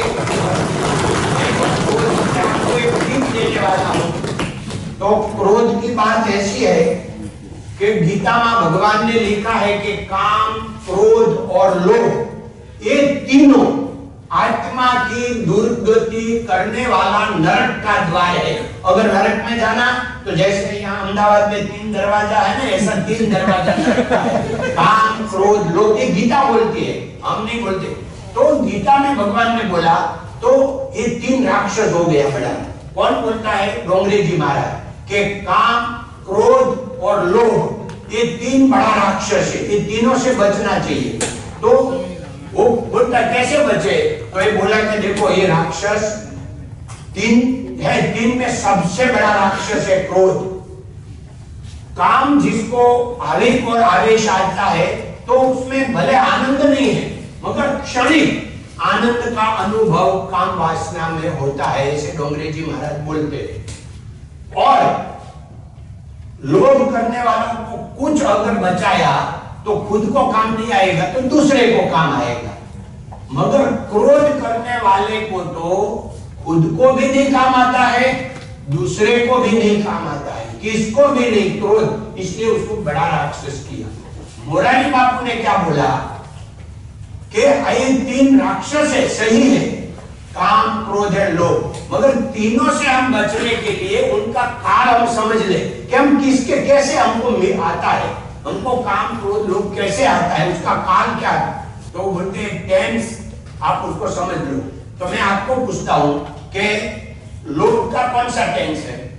आपको एक टिप देने वाला हूं। तो क्रोध की बात ऐसी है कि गीता में भगवान ने लिखा है कि काम, क्रोध और लोभ ये तीनों आत्मा की दुर्गति करने वाला नरक का द्वार है। अगर नरक में जाना तो जैसे यहाँ अहमदाबाद में तीन दरवाजा है ना, ऐसा तीन दरवाजा नरक का है। काम, क्रोध, लोभ, ये गीता बोलती है, हम नहीं बोलते। तो गीता में भगवान ने बोला तो ये तीन राक्षस हो गया बड़ा। कौन बोलता है? डोंगरे जी महाराज के काम, क्रोध और लोभ ये तीन बड़ा राक्षस है, ये तीनों से बचना चाहिए। तो वो बोलता कैसे बचे? तो ये बोला कि देखो ये राक्षस तीन है, तीन में सबसे बड़ा राक्षस है क्रोध। काम जिसको आवेग और आवेश आता है तो उसमें भले आनंद नहीं है मगर क्षणिक आनंद का अनुभव काम वासना में होता है, ऐसे डोंगरे जी महाराज बोलते हैं। और लोभ करने वालों को कुछ अगर बचाया तो खुद को काम नहीं आएगा तो दूसरे को काम आएगा, मगर क्रोध करने वाले को तो खुद को भी नहीं काम आता है, दूसरे को भी नहीं काम आता है, किसको भी नहीं क्रोध, इसलिए उसको बड़ा राक्षस किया। मोरारी बापू ने क्या बोला कि ये तीन राक्षस है, सही है, काम, क्रोध है, लोभ, मगर तीनों से हम बचने के लिए उनका काल हम समझ ले कि हम किसके कैसे हमको आता है, हमको काम, क्रोध, लोभ कैसे आता है, उसका काल क्या है। तो बोलते हैं टेंस, आप उसको समझ लो। तो मैं आपको पूछता हूं कि लोभ का कौन सा टेंस है?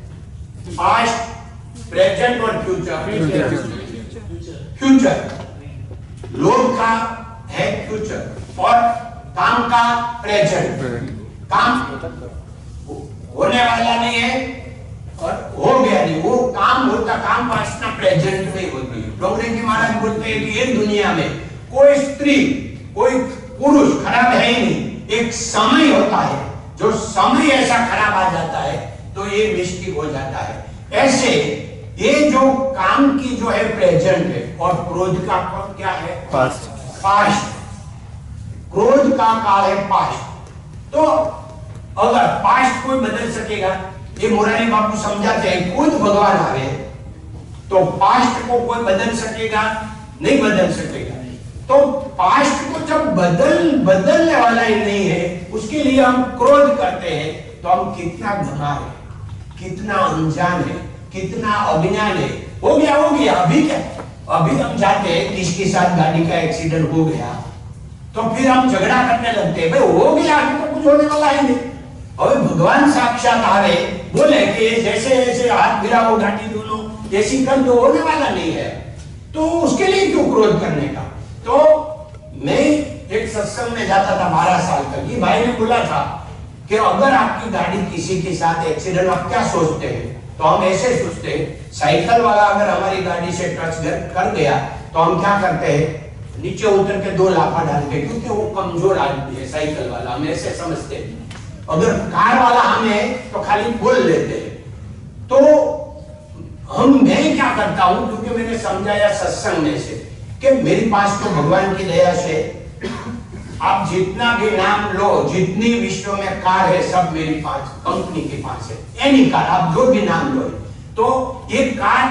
पास्ट, प्रेजेंट और फ्यूचर। फ्यूचर लोग का है फ्यूचर और काम का प्रेजेंट। काम होने वाला नहीं है और हो गया नहीं, वो काम होता, काम वासना प्रेजेंट में होती है। डोंगरे जी महाराज बोलते हैं कि ये दुनिया में कोई स्त्री कोई पुरुष खराब है ही नहीं, एक समय होता है, जो समय ऐसा खराब आ जाता है तो ये मिस्टेक हो जाता है। ऐसे ये जो काम की जो है प्रेजेंट है और क्रोध का क्या है पास्ट। पास्ट क्रोध का काल है पास्ट। तो अगर पास्ट कोई बदल सकेगा, ये मुरारी बापू समझाते हैं, खुद भगवान आवे तो पास्ट को कोई बदल सकेगा नहीं, बदल सकेगा। तो पास्ट को जब बदल बदलने वाला ही नहीं है, उसके लिए हम क्रोध करते हैं, तो हम कितना घुमा है, कितना अनजान है, कितना अज्ञान है। हो गया हो गया, अभी क्या, अभी हम जाते हैं किसके साथ गाड़ी का एक्सीडेंट हो गया तो फिर हम झगड़ा करने लगते हैं, भाई हो गया, अभी तो कुछ होने वाला है नहीं। और भगवान साक्षात आ रहे बोले कि जैसे ऐसे हाथ गिराओ गाड़ी दोनों ऐसी कर दो, होने वाला नहीं है, तो उसके लिए क्यों क्रोध करने का। तो मैं एक सत्संग में जाता था बारह साल तक, ये भाई ने बोला था कि अगर आपकी गाड़ी किसी के साथ एक्सीडेंट, आप क्या सोचते हैं, तो हम ऐसे सोचते हैं, साइकिल वाला अगर हमारी गाड़ी से टच कर गया तो हम क्या करते हैं, नीचे उतर के दो लाफा डालते, क्योंकि वो कमजोर आदमी है साइकिल वाला, हम ऐसे समझते हैं। अगर कार वाला हमें तो खाली बोल लेते हैं। तो हम मैं क्या करता हूं, क्योंकि मैंने समझाया सत्संग में से कि मेरे पास तो भगवान की दया से आप जितना भी नाम लो, जितनी विश्व में कार है सब मेरी पास, कंपनी के पास है, एनी कार आप जो भी नाम लो, तो ये कार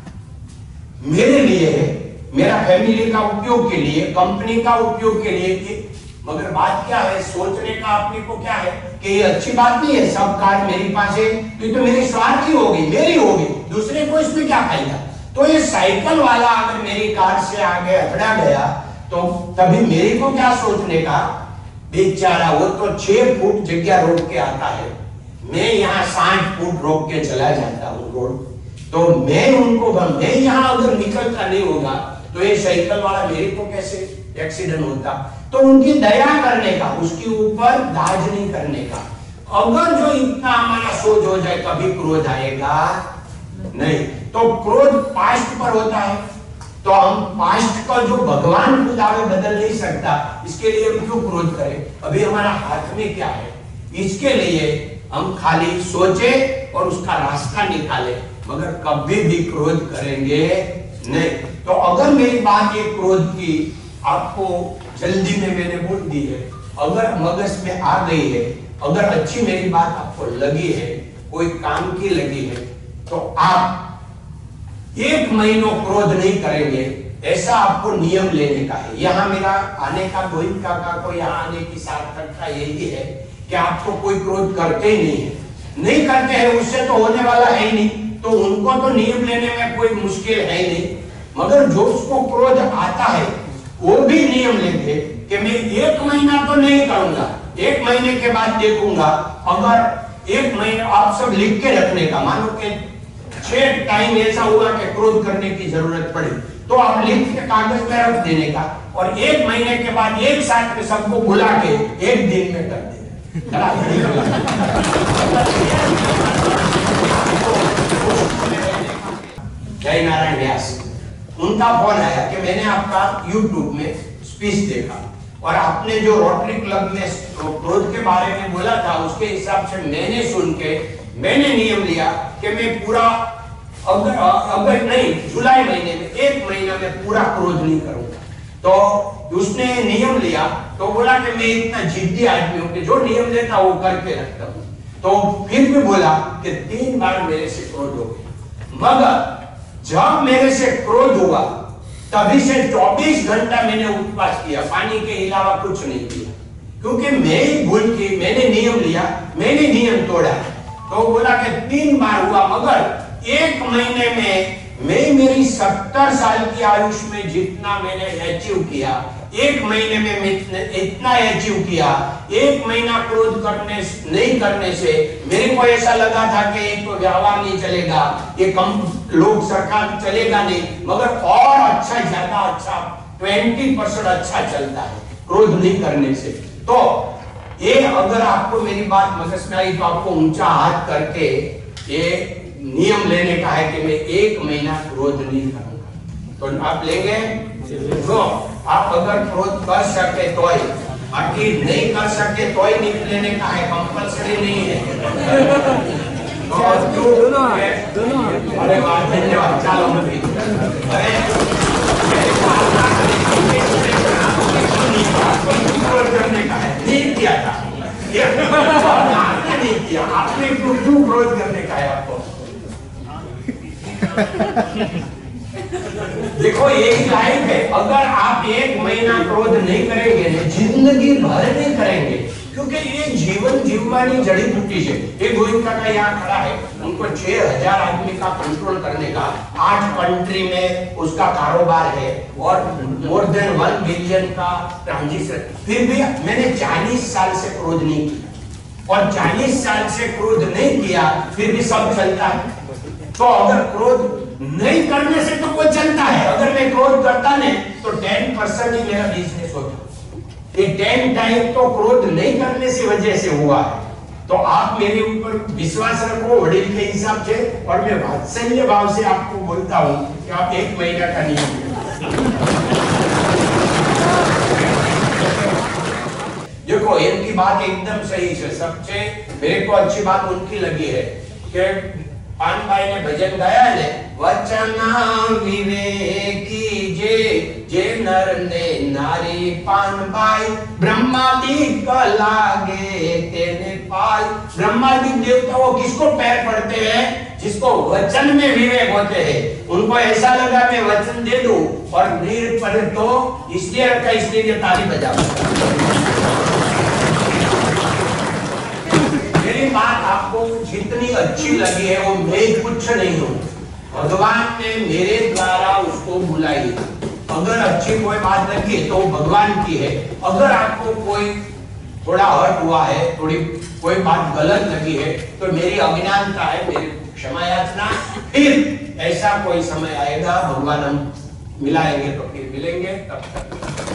मेरे लिए है, मेरा फैमिली का उपयोग के लिए, कंपनी का उपयोग के लिए। मगर बात क्या है, सोचने का अपने को क्या है कि ये अच्छी बात नहीं है, सब कार मेरे पास है तो, तो मेरी स्वार्थ ही होगी, मेरी होगी, दूसरे को इसमें क्या फायदा। तो ये साइकिल वाला अगर मेरी कार से आगे अखड़ा गया तो तभी मेरे को क्या सोचने का, बेचारा वो तो छह फुट जगह रोक के आता है, मैं यहाँ साठ फुट रोक के चला जाता हूँ रोड, तो मैं उनको मैं यहाँ अगर निकलता नहीं होगा तो ये साइकिल वाला मेरे को कैसे एक्सीडेंट होता। तो उनकी दया करने का, उसके ऊपर दाज नहीं करने का। अगर जो इतना हमारा सोच हो जाए कभी क्रोध आएगा नहीं। तो क्रोध पास्ट पर होता है, तो हम पास्ट का जो भगवान खुद आगे बदल नहीं सकता, इसके लिए हम क्यों क्रोध करें। अभी हमारा हाथ में क्या है, इसके लिए हम खाली सोचे और उसका रास्ता निकाले, मगर कभी भी क्रोध करेंगे नहीं। तो अगर मेरी बात ये क्रोध की आपको जल्दी में मैंने बोल दी है, अगर मगज में आ गई है, अगर अच्छी मेरी बात आपको लगी है, कोई काम की लगी है, तो आप एक महीनों क्रोध नहीं करेंगे, ऐसा आपको नियम लेने का है। यहाँ मेरा आने का, गोविंद काका को यहाँ आने की सार्थकता यही है कि आपको कोई क्रोध करते ही नहीं है, नहीं करते हैं, उससे तो होने वाला है ही नहीं, तो उनको तो नियम लेने में कोई मुश्किल है ही नहीं। मगर जो उसको क्रोध आता है वो भी नियम लेते कि मैं एक महीना तो नहीं करूंगा, एक महीने के बाद देखूंगा। अगर एक महीना आप सब लिख के रखने का, मानो कि छह टाइम ऐसा हुआ कि क्रोध करने की जरूरत पड़ी, तो आप लिख के कागज में रख देने का, और एक महीने के बाद एक साथ में सबको बुला के एक दिन में कर देना। जय नारायण व्यास, उनका फोन आया कि मैंने आपका यूट्यूब में स्पीच देखा और आपने जो रोटरी क्लब में क्रोध के बारे में बोला था, उसके हिसाब से मैंने सुन के मैंने नियम लिया कि मैं पूरा अगर अगर नहीं जुलाई महीने में एक महीना में पूरा क्रोध नहीं करूंगा। तो उसने नियम लिया, तो बोला कि मैं इतना जिद्दी आदमी हूं कि जो नियम लेता वो करके रखता हूं। तो फिर भी बोला कि तीन बार मेरे से क्रोध हो गया, मगर जब मेरे से क्रोध हुआ तभी से चौबीस घंटा मैंने उपवास किया, पानी के अलावा कुछ नहीं किया, क्योंकि मैं ही भूल की, मैंने नियम लिया, मैंने नियम तोड़ा। तो बोला कि तीन बार हुआ, मगर एक महीने में मैं मेरी सत्तर साल की आयुष में जितना मैंने अचीव किया, एक महीने में मैं इतना अचीव किया। एक महीना क्रोध करने नहीं करने से मेरे को ऐसा लगा था कि एक तो व्यवहार नहीं चलेगा, ये कम लोग सरकार चलेगा नहीं, मगर और अच्छा, ज्यादा अच्छा, बीस परसेंट अच्छा चलता है क्रोध नहीं करने से। तो ये अगर आपको मेरी बात समझ में आई तो आपको ऊंचा हाथ करके ये नियम लेने का है कि मैं एक महीना क्रोध नहीं करूंगा। तो आप लेंगे? तो आप अगर क्रोध कर सके तो ही, बाकी नहीं कर सके तो ही नहीं लेने का है, कंपल्सरी नहीं है। दोनों दोनों अरे वाह, धन्यवाद। चलो अरे करने का है, नहीं किया था, नहीं किया आपने, क्यों क्यों क्रोध करने का है आपको? देखो यही लाइफ है, अगर आप एक महीना क्रोध नहीं करेंगे, जिंदगी भर नहीं करेंगे, क्योंकि ये जीवन जीववानी जड़ी बूटी है। एक गोविंद काका यहाँ खड़ा है, उनको छह हजार आदमी का कंट्रोल करने का, आठ कंट्री में उसका कारोबार है और मोर देन वन बिलियन का ट्रांजेक्शन। फिर भी मैंने चालीस साल से क्रोध नहीं किया, और चालीस साल से क्रोध नहीं किया फिर भी सब चलता है। तो अगर क्रोध नहीं करने से तो वो चलता है, अगर मैं क्रोध करता नहीं तो टेन परसेंट ही मेरा बिजनेस होता। ये टेन टाइम तो क्रोध नहीं करने से वजह से हुआ है। तो आप मेरे ऊपर विश्वास रखो वडील के हिसाब से, और मैं वात्सल्य भाव से आपको बोलता हूँ कि आप एक महीना का नियम देखो। इनकी बात एकदम सही है। सबसे मेरे को अच्छी बात उनकी लगी है कि पान भाई ने भजन गाया है, वचन विवेकी जे जे नर ने नारी पान भाई ब्रह्मादि का लागे तेने पाल। ब्रह्मादि देवता वो किसको पैर पड़ते हैं? जिसको वचन में विवेक होते हैं। उनको ऐसा लगा मैं वचन दे दूं और नहीं पढ़े तो इसलिए रखा, इसलिए ताली बजाओ। मेरी बात आपको जितनी अच्छी लगी है वो मैं कुछ नहीं हूँ, भगवान ने मेरे द्वारा उसको बुलाई। अगर अच्छी कोई बात लगी तो भगवान की है। अगर आपको कोई थोड़ा हर्ट हुआ है, थोड़ी कोई बात गलत लगी है तो मेरी अज्ञानता है, मेरी क्षमा याचना। फिर ऐसा कोई समय आएगा, भगवान हम मिलाएंगे तो फिर मिलेंगे, तब तक